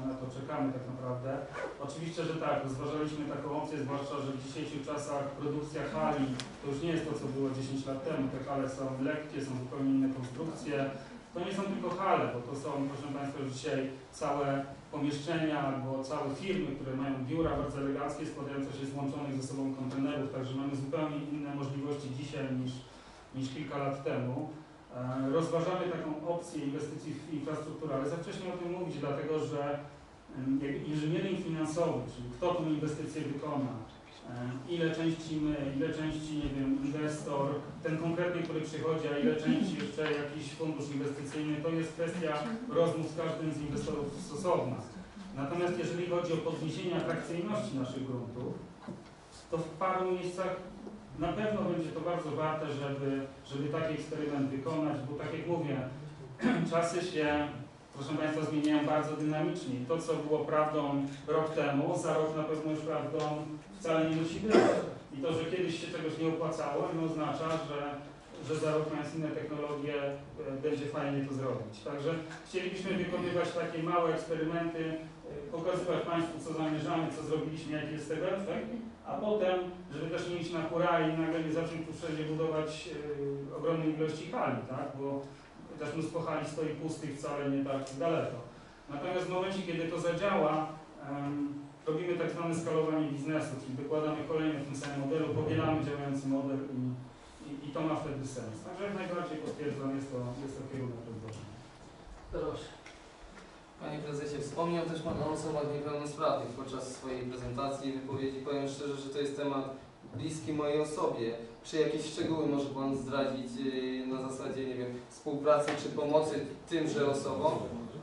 na to czekamy tak naprawdę. Oczywiście, że tak, rozważaliśmy taką opcję, zwłaszcza, że w dzisiejszych czasach produkcja hali to już nie jest to, co było dziesięć lat temu. Te hale są lekkie, są zupełnie inne konstrukcje. To nie są tylko hale, bo to są, proszę Państwa, już dzisiaj całe pomieszczenia albo całe firmy, które mają biura bardzo eleganckie, składające się z łączonych ze sobą kontenerów, także mamy zupełnie inne możliwości dzisiaj niż, niż kilka lat temu. Rozważamy taką opcję inwestycji w infrastrukturę, ale za wcześnie o tym mówić, dlatego że inżyniering finansowy, czyli kto tą inwestycję wykona, ile części my, ile części, nie wiem, inwestor, ten konkretny, który przychodzi, a ile części jeszcze jakiś fundusz inwestycyjny, to jest kwestia rozmów z każdym z inwestorów stosowna. Natomiast jeżeli chodzi o podniesienie atrakcyjności naszych gruntów, to w paru miejscach na pewno będzie to bardzo warte, żeby, żeby taki eksperyment wykonać, bo tak jak mówię, czasy się, proszę Państwa, zmieniają bardzo dynamicznie i to, co było prawdą rok temu, za rok na pewno już prawdą wcale nie musi być. I to, że kiedyś się czegoś nie opłacało, nie oznacza, że, że za rok mając inne technologie będzie fajnie to zrobić. Także chcielibyśmy wykonywać takie małe eksperymenty, pokazywać Państwu, co zamierzamy, co zrobiliśmy, jaki jest tego efekt, a potem, żeby też nie iść na hura i nagle nie zacząć tu wszędzie budować yy, ogromnej ilości hali, tak? Bo też mnóstwo hali stoi pustych wcale nie tak daleko. Natomiast w momencie, kiedy to zadziała, um, robimy tak zwane skalowanie biznesu, czyli wykładamy kolejne w tym samym modelu, powielamy działający model i, i, i to ma wtedy sens. Także jak najbardziej potwierdzam, jest to, jest to kierunek rozwoju. Proszę. Panie Prezesie, wspomniał też Pan o osobach niepełnosprawnych podczas swojej prezentacji i wypowiedzi. Powiem szczerze, że to jest temat bliski mojej osobie. Czy jakieś szczegóły może Pan zdradzić yy, na zasadzie, nie wiem, współpracy czy pomocy tymże osobom?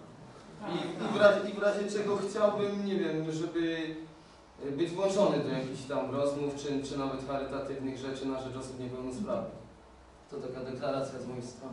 I, i, w razie, I w razie czego chciałbym, nie wiem, żeby być włączony do jakichś tam rozmów, czy, czy nawet charytatywnych rzeczy na rzecz osób niepełnosprawnych. To taka deklaracja z mojej strony.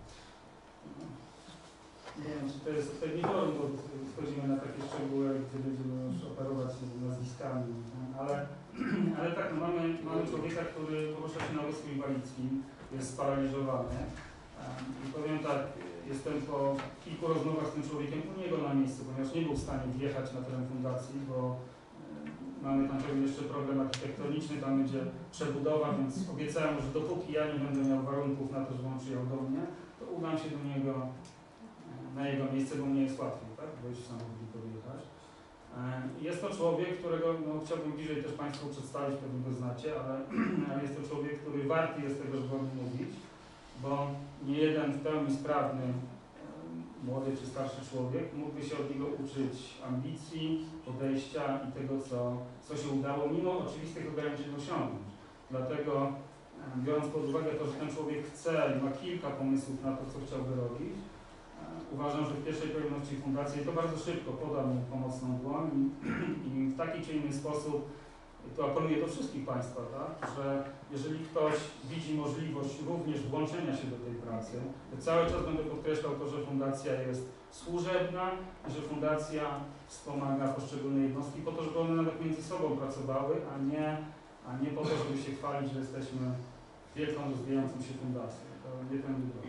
Nie wiem, czy to jest odpowiedni forum, bo wchodzimy na takie szczegóły, gdzie będziemy już operować nazwiskami, ale, ale tak, no mamy, mamy człowieka, który porusza się na wózku inwalidzkim, jest sparaliżowany i powiem tak, jestem po kilku rozmowach z tym człowiekiem u niego na miejscu, ponieważ nie był w stanie wjechać na teren fundacji, bo mamy tam pewien jeszcze problem architektoniczny, tam będzie przebudowa, więc obiecałem, że dopóki ja nie będę miał warunków na to, żeby on przyjechał do mnie, to udam się do niego na jego miejsce, bo mnie jest łatwiej, tak? Bo już samochód podjechać. Jest to człowiek, którego no, chciałbym bliżej też Państwu przedstawić, pewnie go znacie, ale, ale jest to człowiek, który warty jest tego, żeby o nim mówić, bo nie jeden w pełni sprawny, młody czy starszy człowiek mógłby się od niego uczyć ambicji, podejścia i tego, co, co się udało, mimo oczywistych ograniczeń osiągnąć. Dlatego, biorąc pod uwagę to, że ten człowiek chce i ma kilka pomysłów na to, co chciałby robić, uważam, że w pierwszej kolejności fundacji to bardzo szybko poda mu pomocną dłoń i, i w taki czy inny sposób, tu apeluję do wszystkich Państwa, tak, że jeżeli ktoś widzi możliwość również włączenia się do tej pracy, to cały czas będę podkreślał to, że fundacja jest służebna i że fundacja wspomaga poszczególne jednostki po to, żeby one nawet między sobą pracowały, a nie, a nie po to, żeby się chwalić, że jesteśmy wielką, rozwijającą się fundacją. To nie ten drogi.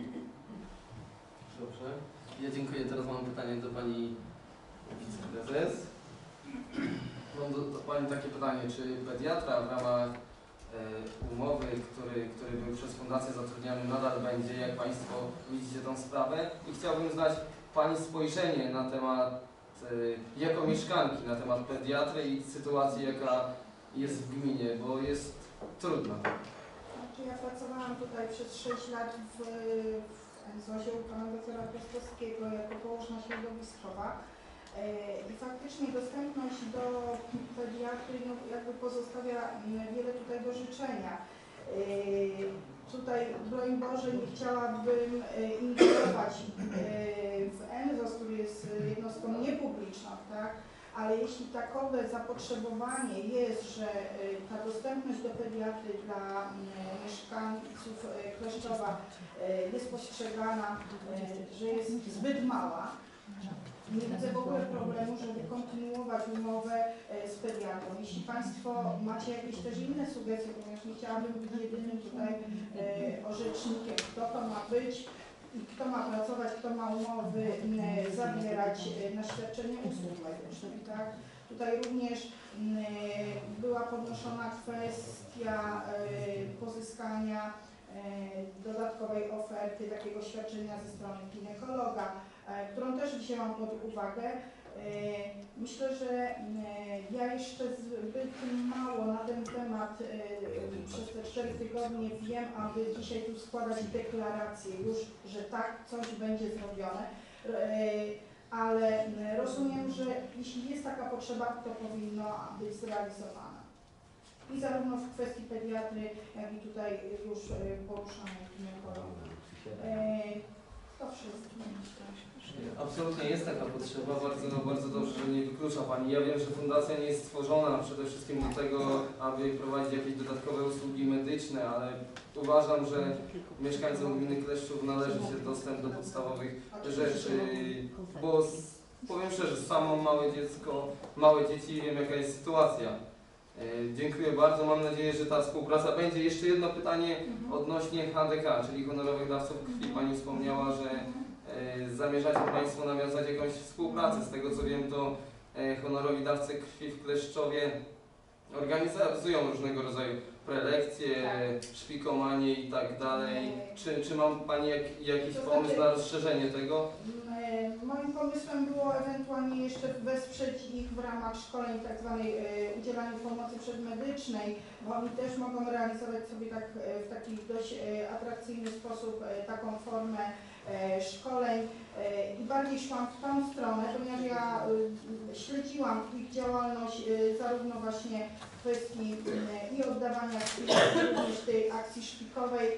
Dobrze. Ja dziękuję. Teraz mam pytanie do Pani Wiceprezes. Mam do, do Pani takie pytanie, czy pediatra w ramach e, umowy, który, który był przez Fundację zatrudniany, nadal będzie, jak Państwo widzicie tą sprawę? I chciałbym znać Pani spojrzenie na temat, e, jako mieszkanki, na temat pediatry i sytuacji, jaka jest w gminie, bo jest trudna. Znaczy ja pracowałam tutaj przez sześć lat w, w zosie u pana doktora Prostowskiego jako położna środowiskowa i faktycznie dostępność do pediatry no, jakby pozostawia wiele tutaj do życzenia. Tutaj, broń Boże, nie chciałabym ingerować w N Z O S, który jest jednostką niepubliczną, tak? Ale jeśli takowe zapotrzebowanie jest, że ta dostępność do pediatry dla mieszkańców Kleszczowa jest postrzegana, że jest zbyt mała, nie widzę w ogóle problemu, żeby kontynuować umowę z pediatrą. Jeśli Państwo macie jakieś też inne sugestie, ponieważ nie chciałabym być jedynym tutaj orzecznikiem, kto to ma być i kto ma pracować, kto ma umowy y, zawierać y, na świadczenie usług medycznych, tak? Tutaj również y, była podnoszona kwestia y, pozyskania y, dodatkowej oferty takiego świadczenia ze strony ginekologa, y, którą też wzięłam pod uwagę. Myślę, że ja jeszcze zbyt mało na ten temat przez te cztery tygodnie wiem, aby dzisiaj tu składać deklarację już, że tak coś będzie zrobione, ale rozumiem, że jeśli jest taka potrzeba, to powinno być zrealizowane. I zarówno w kwestii pediatry, jak i tutaj już poruszanej ginekologii. To wszystko. Absolutnie jest taka potrzeba, bardzo, bardzo dobrze, że nie wyklucza Pani. Ja wiem, że fundacja nie jest stworzona przede wszystkim do tego, aby prowadzić jakieś dodatkowe usługi medyczne, ale uważam, że mieszkańcom gminy Kleszczów należy się dostęp do podstawowych rzeczy, bo z, powiem szczerze, sam mam małe dziecko, małe dzieci i wiem, jaka jest sytuacja. E, dziękuję bardzo, mam nadzieję, że ta współpraca będzie. Jeszcze jedno pytanie odnośnie H D K, czyli honorowych dawców krwi. Pani wspomniała, że zamierzacie Państwo nawiązać jakąś współpracę. Z tego co wiem, to honorowi dawcy krwi w Kleszczowie organizują różnego rodzaju prelekcje, szpikomanie i tak dalej. Czy, czy ma Pani jak, jakiś pomysł na rozszerzenie tego? Moim pomysłem było ewentualnie jeszcze wesprzeć ich w ramach szkoleń tak zwanej udzielania pomocy przedmedycznej, bo oni też mogą realizować sobie tak, w taki dość atrakcyjny sposób taką formę szkoleń i bardziej szłam w tą stronę, ponieważ ja śledziłam ich działalność zarówno właśnie w kwestii i oddawania krwi, jak również tej akcji szpikowej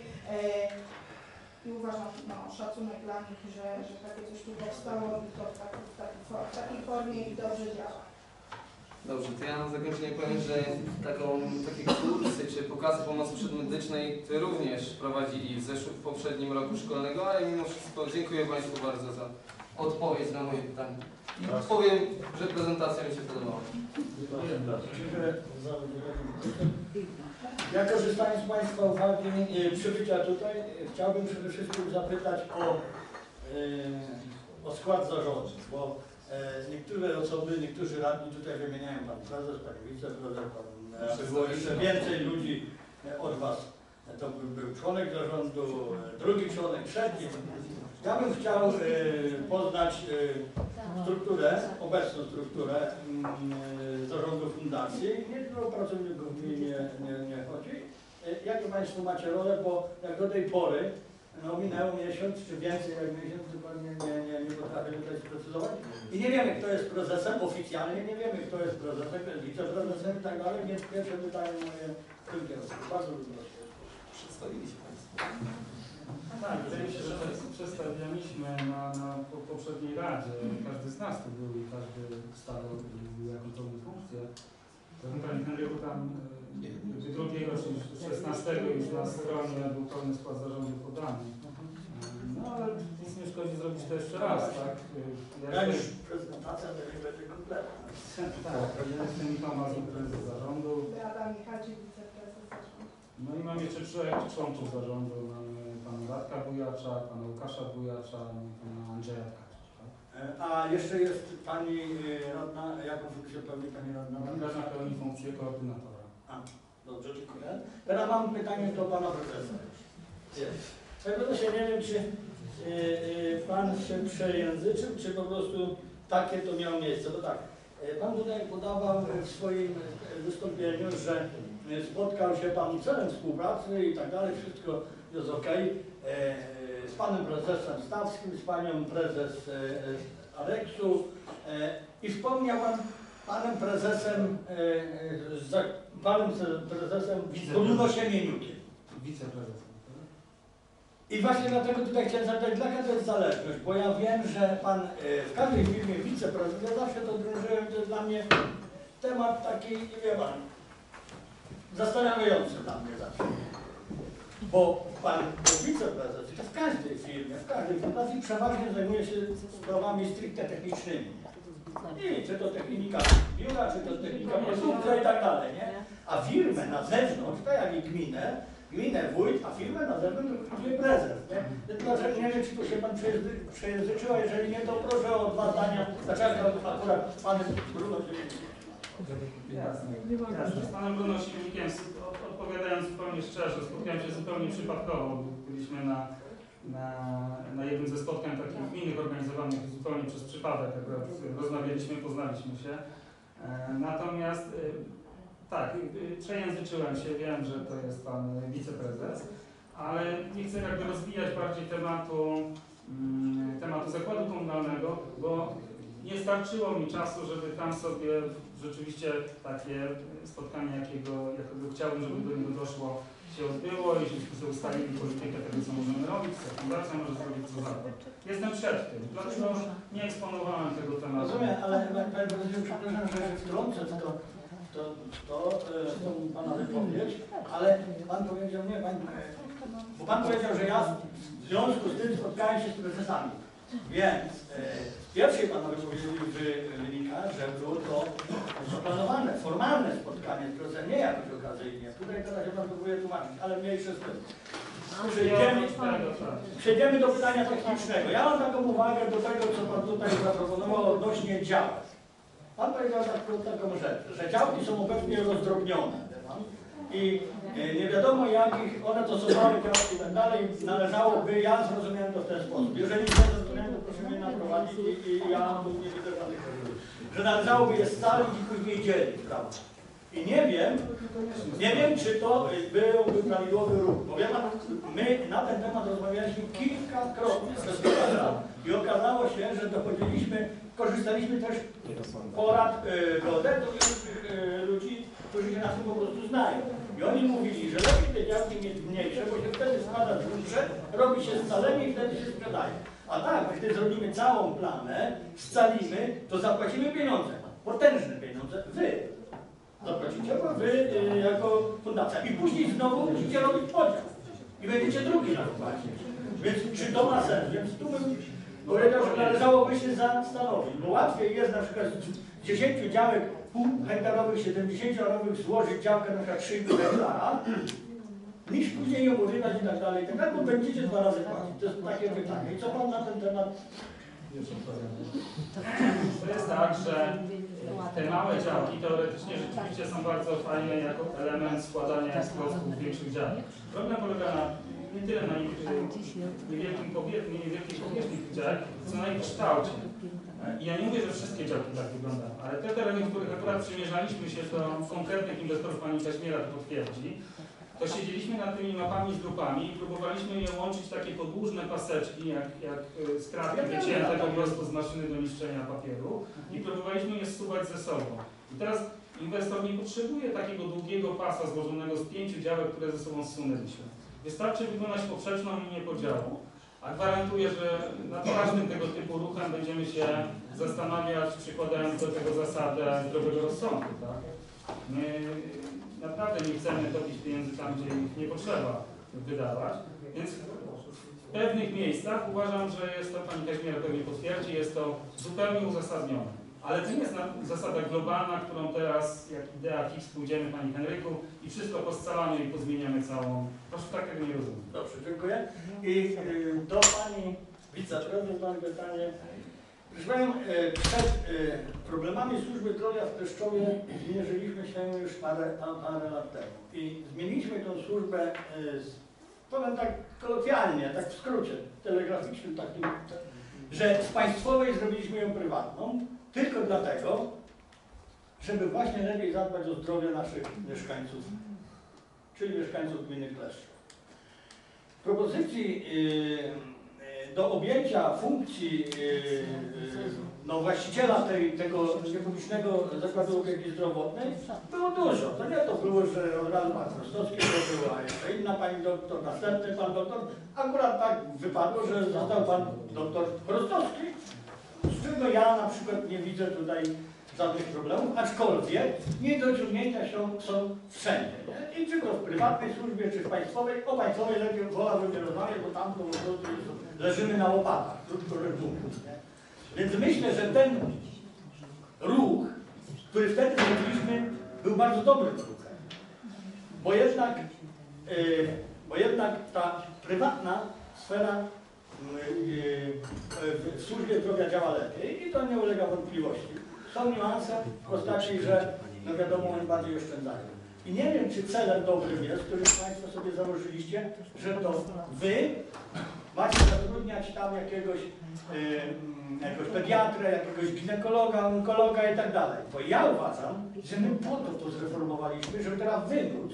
i uważam, no, szacunek dla nich, że, że takie coś tu powstało i to w, taki, w, taki, w takiej formie i dobrze działa. Dobrze, to ja na zakończenie powiem, że taką, takie kursy czy pokazy pomocy przedmedycznej Ty również prowadzili w, zeszłym, w poprzednim roku szkolnego, ale mimo wszystko dziękuję Państwu bardzo za odpowiedź na moje pytanie. I powiem, że prezentacja mi się podobała. Dziękuję za udzielenie. Ja korzystając z Państwa uwagi e, przybycia tutaj, e, chciałbym przede wszystkim zapytać o, e, o skład zarządu, bo e, niektóre osoby, niektórzy radni tutaj wymieniają Pan Prezes, Pani Wiceprezes, Pan, e, było jeszcze więcej ludzi e, od Was. E, to był, był członek zarządu, e, drugi członek, trzeci. Ja bym chciał e, poznać e, strukturę, obecną strukturę e, zarządu fundacji. Nie tylko o pracowników w gminie nie, nie chodzi. E, jakie Państwo macie rolę, bo jak do tej pory, no minęło miesiąc czy więcej jak miesiąc, dokładnie nie, nie, nie potrafię tutaj sprecyzować. I nie wiemy, kto jest prezesem, oficjalnie nie wiemy, kto jest prezesem, wiceprezesem i tak dalej, więc pierwsze pytanie moje w tym kierunku. Bardzo bym prosił. Przedstawiliście Państwo. Tak, wydaje mi się, że przedstawialiśmy na, na poprzedniej radzie. Każdy z nas tu był i każdy starał jaką pełnił funkcję. Panie Henryku, tam drugiego czy szesnastego już na stronie był pełny skład zarządu podany. No ale nic nie szkodzi zrobić to jeszcze raz, tak? Ja już prezentacja to nie będzie kompletna. Tak, jestem Michał Mazur, prezes zarządu. Beata Michalczyk, wiceprezes zarządu. No i mam jeszcze trzech członków zarządu. Mamy pana Radka Bujacza, pana Łukasza Bujacza i pana Andrzeja Tkacza. Tak? A jeszcze jest Pani radna, jaką funkcję pełni Pani radna? Angażna pełni funkcję koordynatora. A, dobrze, dziękuję. Teraz mam pytanie do Pana Prezesa. Panie Prezesie, nie wiem, czy y, y, Pan się przejęzyczył, czy po prostu takie to miało miejsce. Bo tak, y, Pan tutaj podawał w swoim wystąpieniu, że y, spotkał się Pan celem współpracy i tak dalej, wszystko jest ok. Y, z Panem Prezesem Stawskim, z Panią Prezes y, Aleksu y, i wspomniał Pan Panem Prezesem, y, y, za, Panem Prezesem Bruno-Siemieniukiem. Wiceprezesem. I właśnie dlatego tutaj chciałem zapytać, jaka to jest zależność, bo ja wiem, że Pan y, w każdej firmie wiceprezes, ja zawsze to drążyłem, to jest dla mnie temat taki, nie wiem Pan, zastanawiający dla mnie zawsze. Bo Pan wiceprezes, to w każdej firmie, w każdej fundacji przeważnie zajmuje się sprawami stricte technicznymi. I czy to technika biura, czy to technika produkcja i tak dalej, nie? A firmę na zewnątrz, tak jak i gminę, Gminę wójt, a firmę na zewnątrz rekrutuje prezes. Nie? Dlaczego nie wiem, czy tu się pan przejęzy- przejęzyczył, a jeżeli nie, to proszę o dwa zdania, dlaczego akurat pan Bruno się Jasne. Jasne. Z panem Bruno Silnikiem, od- odpowiadając zupełnie szczerze, spotkałem się zupełnie przypadkowo. Byliśmy na, na, na jednym ze spotkań takich gminnych organizowanych zupełnie przez przypadek. Akurat rozmawialiśmy, poznaliśmy się. E, Natomiast e, tak, e, przejęzyczyłem się, wiem, że to jest pan wiceprezes, ale nie chcę jakby rozwijać bardziej tematu, mm, tematu zakładu komunalnego, bo nie starczyło mi czasu, żeby tam sobie rzeczywiście takie spotkanie, jakiego, jakiego chciałbym, żeby do niego doszło, się odbyło i żebyśmy sobie ustalili politykę tego, co możemy robić, co fundacja może zrobić, co zakład. Jestem przed tym, dlatego nie eksponowałem tego tematu. Rozumiem, ale panie prezydencie, przepraszam, że się wtrącę w to, to, to, e, tą pana wypowiedź, ale pan powiedział, nie, pan, e, bo pan powiedział, że ja w związku z tym spotkałem się z prezesami. Więc e, z pierwszej pana wypowiedzi wy- wynika, że było to zaplanowane, formalne spotkanie z prezesem, nie jakoś okazyjnie. Tutaj teraz się pan próbuje tłumaczyć, ale mniejsze z tym. Przejdziemy, przejdziemy do pytania technicznego. Ja mam taką uwagę do tego, co pan tutaj zaproponował odnośnie działek. Pan powiedział taką, taką rzecz, że działki są obecnie rozdrobnione i e, nie wiadomo jakich, one to są małe działki i tak dalej, należałoby, ja zrozumiałem to w ten sposób. Jeżeli nie zrozumiałem, to proszę mnie naprowadzić i, i ja tu nie widzę żadnych problemów. Że należałoby je scalić i później dzielić, prawda? I nie wiem, nie wiem, czy to byłby prawidłowy ruch. Bo wie pan, my na ten temat rozmawialiśmy kilkakrotnie przez kilka lat i okazało się, że dochodziliśmy, korzystaliśmy też porad y, geodetów i y, ludzi, którzy się na tym po prostu znają. I oni mówili, że lepiej te działki mieć mniejsze, bo się wtedy składa dłuższe, robi się scalenie i wtedy się sprzedaje. A tak, gdy zrobimy całą planę, scalimy, to zapłacimy pieniądze, potężne pieniądze, wy. Zapłacicie, bo wy y, jako fundacja. I później znowu musicie robić podział. I będziecie drugi raz płacić. Więc czy to ma sens? Więc tu bym powiedział, że należałoby się zastanowić. Bo łatwiej jest na przykład z dziesięciu działek pół hektarowych, siedemdziesięciohektarowych złożyć działkę na przykład trzy i pół hektara, niż później ją używać i tak dalej. I tak dalej, bo będziecie dwa razy płacić. To jest takie pytanie. I co pan na ten temat? To jest tak, że te małe działki teoretycznie rzeczywiście są bardzo fajne jako element składania z klocków większych działek. Problem polega na, nie tyle na ich y, niewielkim powierzchni, niewielkiej powierzchni tych działek, co na ich kształcie. I ja nie mówię, że wszystkie działki tak wyglądają, ale te tereny, w których akurat przymierzaliśmy się do konkretnych inwestorów, pani Kaźmiera to potwierdzi, to siedzieliśmy nad tymi mapami z grupami i próbowaliśmy je łączyć w takie podłużne paseczki, jak, jak z kratki wycięte po prostu z maszyny do niszczenia papieru i próbowaliśmy je zsuwać ze sobą. I teraz inwestor nie potrzebuje takiego długiego pasa złożonego z pięciu działek, które ze sobą zsunęliśmy. Wystarczy wykonać poprzeczną linię podziału, a gwarantuję, że nad każdym tego typu ruchem będziemy się zastanawiać, przykładając do tego zasadę zdrowego rozsądku. Tak? My naprawdę nie chcemy topić pieniędzy tam, gdzie ich nie potrzeba wydawać, więc w pewnych miejscach uważam, że jest to, pani Kaźmiera pewnie potwierdzi, jest to zupełnie uzasadnione. Ale to nie jest zasada globalna, którą teraz, jak idea fix, pójdziemy, pani Henryku, i wszystko poscalamy i pozmieniamy całą. Proszę, tak jak nie rozumiem. Dobrze, dziękuję. I y, do pani wiceprezes mam pytanie. Proszę panią, y, przed y, problemami służby zdrowia w Peszczowie zmierzyliśmy się już parę, parę lat temu. I zmieniliśmy tą służbę, y, z, powiem tak kolokwialnie, tak w skrócie telegraficznym, takim, że z państwowej zrobiliśmy ją prywatną, tylko dlatego, żeby właśnie lepiej zadbać o zdrowie naszych mieszkańców, czyli mieszkańców gminy Kleszczów. W propozycji yy, do objęcia funkcji yy, no, właściciela tej, tego niepublicznego zakładu opieki zdrowotnej było dużo. To nie to było, że od razu pan Prostowski, to była jeszcze inna pani doktor, następny pan doktor. Akurat tak wypadło, że został pan doktor Prostowski, z czego ja na przykład nie widzę tutaj żadnych problemów, aczkolwiek niedociągnięcia są, są wszędzie. Nie? I czy to w prywatnej służbie, czy w państwowej, o państwowej lepiej wolałbym nie rozmawiać, bo tam po prostu leżymy na łopatach, krótko rzecz mówiąc. Więc myślę, że ten ruch, który wtedy zrobiliśmy, był bardzo dobrym ruchem. Bo jednak yy, bo jednak ta prywatna sfera yy, yy, w służbie zdrowia działa lepiej i to nie ulega wątpliwości. Są niuanse w postaci, że no wiadomo, oni bardziej oszczędzają. I nie wiem, czy celem dobrym jest, który Państwo sobie założyliście, że to Wy macie zatrudniać tam jakiegoś, yy, jakiegoś pediatrę, jakiegoś ginekologa, onkologa i tak dalej. Bo ja uważam, że my po to to zreformowaliśmy, żeby teraz wymóc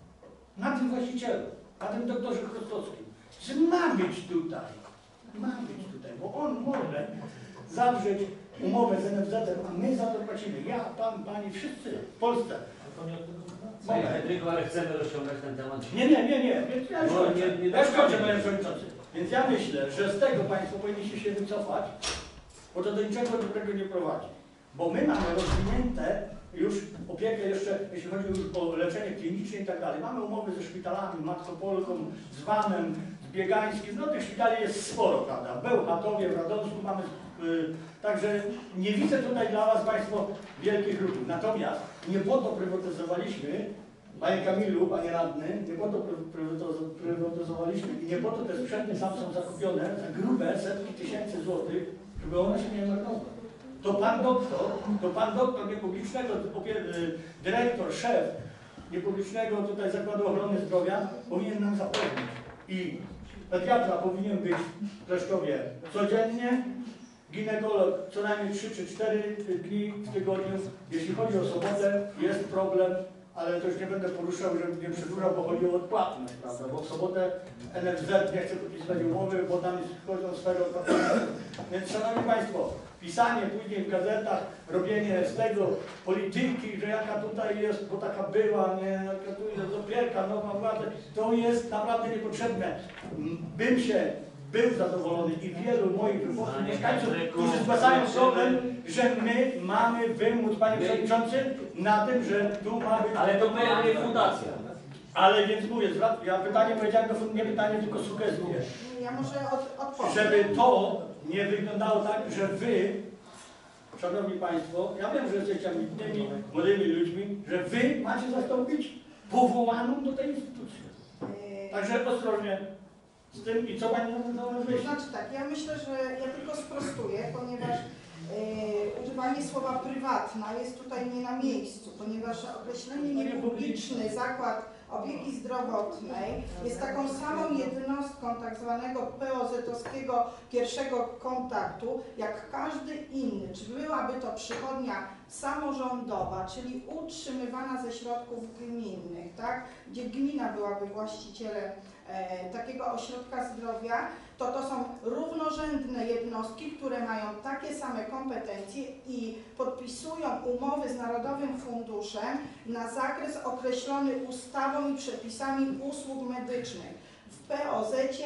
na tym właścicielu, na tym doktorze Chrostowskim, że ma być tutaj, ma być tutaj, bo on może zawrzeć umowę z N F Z-em, a my za to płacimy. Ja, Pan, Pani, wszyscy w Polsce. Panie Henryku, ale chcemy rozciągać ten temat. Nie, nie, nie, nie. Więc ja już Bo kończę, nie- nie ja już kończę, doszło. panie przewodniczący. Więc ja myślę, że z tego Państwo powinniście się wycofać, bo to do niczego dobrego nie prowadzi. Bo my mamy rozwinięte już opiekę jeszcze, jeśli chodzi już o leczenie kliniczne i tak dalej. Mamy umowy ze szpitalami, Matką Polką, z Wanem, z Biegańskim. No tych szpitali jest sporo, prawda? W Bełchatowie, w Radomsku mamy. Yy, także nie widzę tutaj dla Was Państwo wielkich ruchów. Natomiast nie po to prywatyzowaliśmy, Panie Kamilu, Panie Radny, nie po to prywatyzowaliśmy i nie po to te sprzęty tam są zakupione za grube setki tysięcy złotych, żeby one się nie marnowały. To Pan doktor, to Pan doktor niepublicznego, dyrektor, szef niepublicznego tutaj Zakładu Ochrony Zdrowia powinien nam zapewnić. I pediatra powinien być w Kleszczowie codziennie, ginekolog co najmniej trzy czy cztery dni w tygodniu. Jeśli chodzi o sobotę, jest problem, ale to już nie będę poruszał, żeby nie przedłużał, bo chodzi o odpłatność, prawda? Bo w sobotę N F Z nie chce podpisywać umowy, bo tam wchodzą sfery odpłatności. Więc Szanowni Państwo, pisanie później w gazetach, robienie z tego polityki, że jaka tutaj jest, bo taka była, nie, jaka tu jest opierka, nowa władza, to jest naprawdę niepotrzebne. Bym się był zadowolony i wielu moich wyborców, mieszkańców, którzy zgłaszają problem, że my mamy wymóc, Panie Przewodniczący, na tym, że tu ma być... Ale to my, a nie fundacja. Ale więc mówię, ja pytanie powiedziałem, to nie pytanie, tylko sugestie. Ja może od, odpowiem. Żeby to nie wyglądało tak, że Wy, Szanowni Państwo, ja wiem, że jesteście ambitnymi, młodymi ludźmi, że Wy macie zastąpić powołaną do tej instytucji. Yy, Także ostrożnie z tym i co Pani na to To myśli? znaczy tak, ja myślę, że ja tylko sprostuję, ponieważ yy, używanie słowa prywatna jest tutaj nie na miejscu, ponieważ określenie niepubliczny zakład opieki zdrowotnej jest taką samą jednostką tak zwanego P O Z-owskiego pierwszego kontaktu, jak każdy inny. Czy byłaby to przychodnia samorządowa, czyli utrzymywana ze środków gminnych, tak? Gdzie gmina byłaby właścicielem e, takiego ośrodka zdrowia, to to są równorzędne jednostki, które mają takie same kompetencje i podpisują umowy z Narodowym Funduszem na zakres określony ustawą i przepisami usług medycznych. W P O Z-cie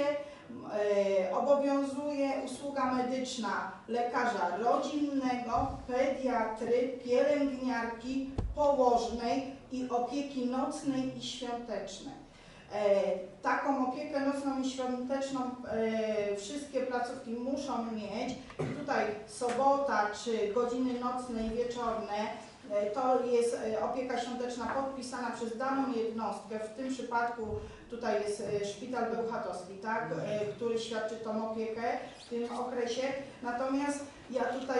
e, obowiązuje usługa medyczna lekarza rodzinnego, pediatry, pielęgniarki, położnej i opieki nocnej i świątecznej. E, taką opiekę nocną i świąteczną e, wszystkie placówki muszą mieć. I tutaj sobota czy godziny nocne i wieczorne e, to jest e, opieka świąteczna podpisana przez daną jednostkę. W tym przypadku tutaj jest e, szpital bełchatowski, tak, e, który świadczy tą opiekę w tym okresie. Natomiast ja tutaj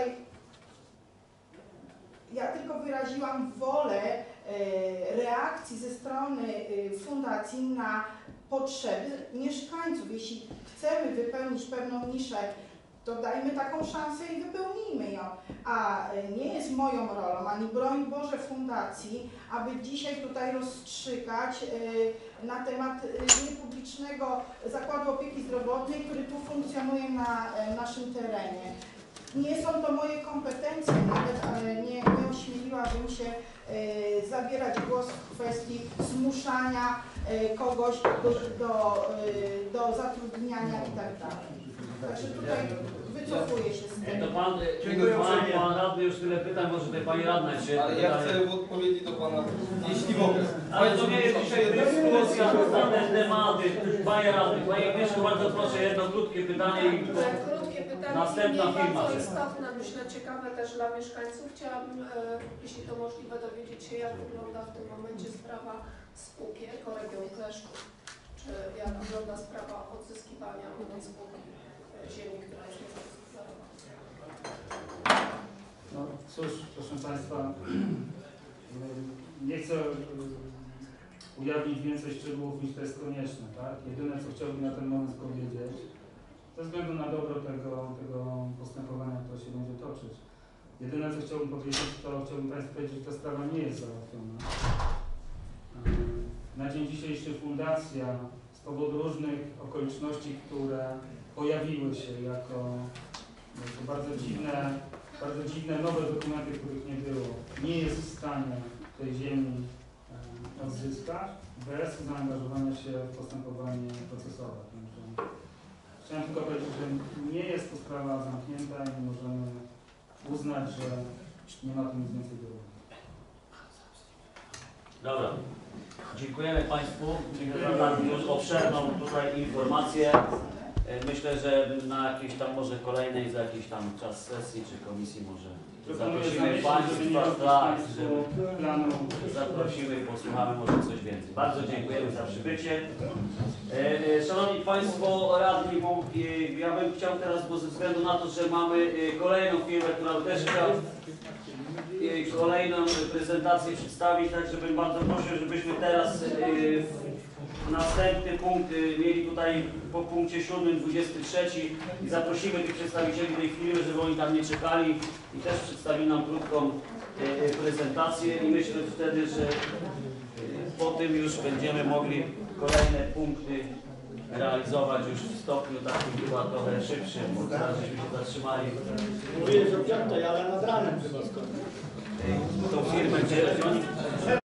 Ja tylko wyraziłam wolę e, reakcji ze strony e, fundacji na potrzeby mieszkańców. Jeśli chcemy wypełnić pewną niszę, to dajmy taką szansę i wypełnijmy ją. A e, nie jest moją rolą, ani broń Boże fundacji, aby dzisiaj tutaj rozstrzygać e, na temat e, niepublicznego zakładu opieki zdrowotnej, który tu funkcjonuje na e, naszym terenie. Nie są to moje kompetencje nawet, ale nie, nie ośmieliłabym się e, zabierać głos w kwestii zmuszania e, kogoś do, do, e, do zatrudniania i tak dalej. Także tutaj wycofuję się z Nie, tym. to pan, Dziękuję pan, uprzejmie. pan radny już tyle pytań, może tutaj pani radna się Ale ja wydaje. chcę w odpowiedzi do Pana, jeśli mogę. Ale to nie jest dzisiaj dyskusja na te tematy, panie radny. Panie Agnieszko, bardzo proszę, jedno krótkie pytanie i Tak, krótkie pytanie, Następna nie firma. bardzo istotne, myślę ciekawe też dla mieszkańców. Chciałabym, e, jeśli to możliwe, dowiedzieć się, jak wygląda w tym momencie sprawa spółki Ekoregion Kleszczów. e, jak wygląda sprawa odzyskiwania u tej spółki e, ziemi, która już nie zagospodarowana. No cóż, proszę Państwa, nie chcę y, ujawnić więcej szczegółów niż to jest konieczne, tak? Jedyne co chciałbym na ten moment powiedzieć, ze względu na dobro tego, tego postępowania, które się będzie toczyć, jedyne co chciałbym powiedzieć, to chciałbym Państwu powiedzieć, że ta sprawa nie jest załatwiona. Na dzień dzisiejszy fundacja z powodu różnych okoliczności, które pojawiły się jako, jako bardzo dziwne, bardzo dziwne nowe dokumenty, których nie było, nie jest w stanie tej ziemi e, odzyskać bez zaangażowania się w postępowanie procesowe. Także chciałem tylko powiedzieć, że nie jest to sprawa zamknięta i nie możemy uznać, że nie ma tu nic więcej do roboty. Dobra. Dziękujemy Państwu za taką już obszerną tutaj informację. Myślę, że na jakiejś tam może kolejnej, za jakiś tam czas sesji czy komisji może Proponuję zaprosimy zamieścić, żeby nie Państwa, robić tak, Państwu żeby planu. zaprosimy i posłuchamy może coś więcej. Bardzo dziękujemy za przybycie. E, e, Szanowni Państwo radni, bo e, ja bym chciał teraz, bo ze względu na to, że mamy e, kolejną firmę, która też chciała e, kolejną prezentację przedstawić, tak żebym bardzo prosił, żebyśmy teraz e, następny punkt y, mieli tutaj po punkcie siódmym, dwudziestym trzecim i zaprosimy tych przedstawicieli tej firmy, żeby oni tam nie czekali i też przedstawili nam krótką y, prezentację i myślę wtedy, że y, po tym już będziemy mogli kolejne punkty realizować już w stopniu takim chyba trochę szybszym, bo teraz żeśmy się zatrzymali. Mówię, że o piątej, ale nad ranem chyba skończę. y, Tą firmę, gdzie oni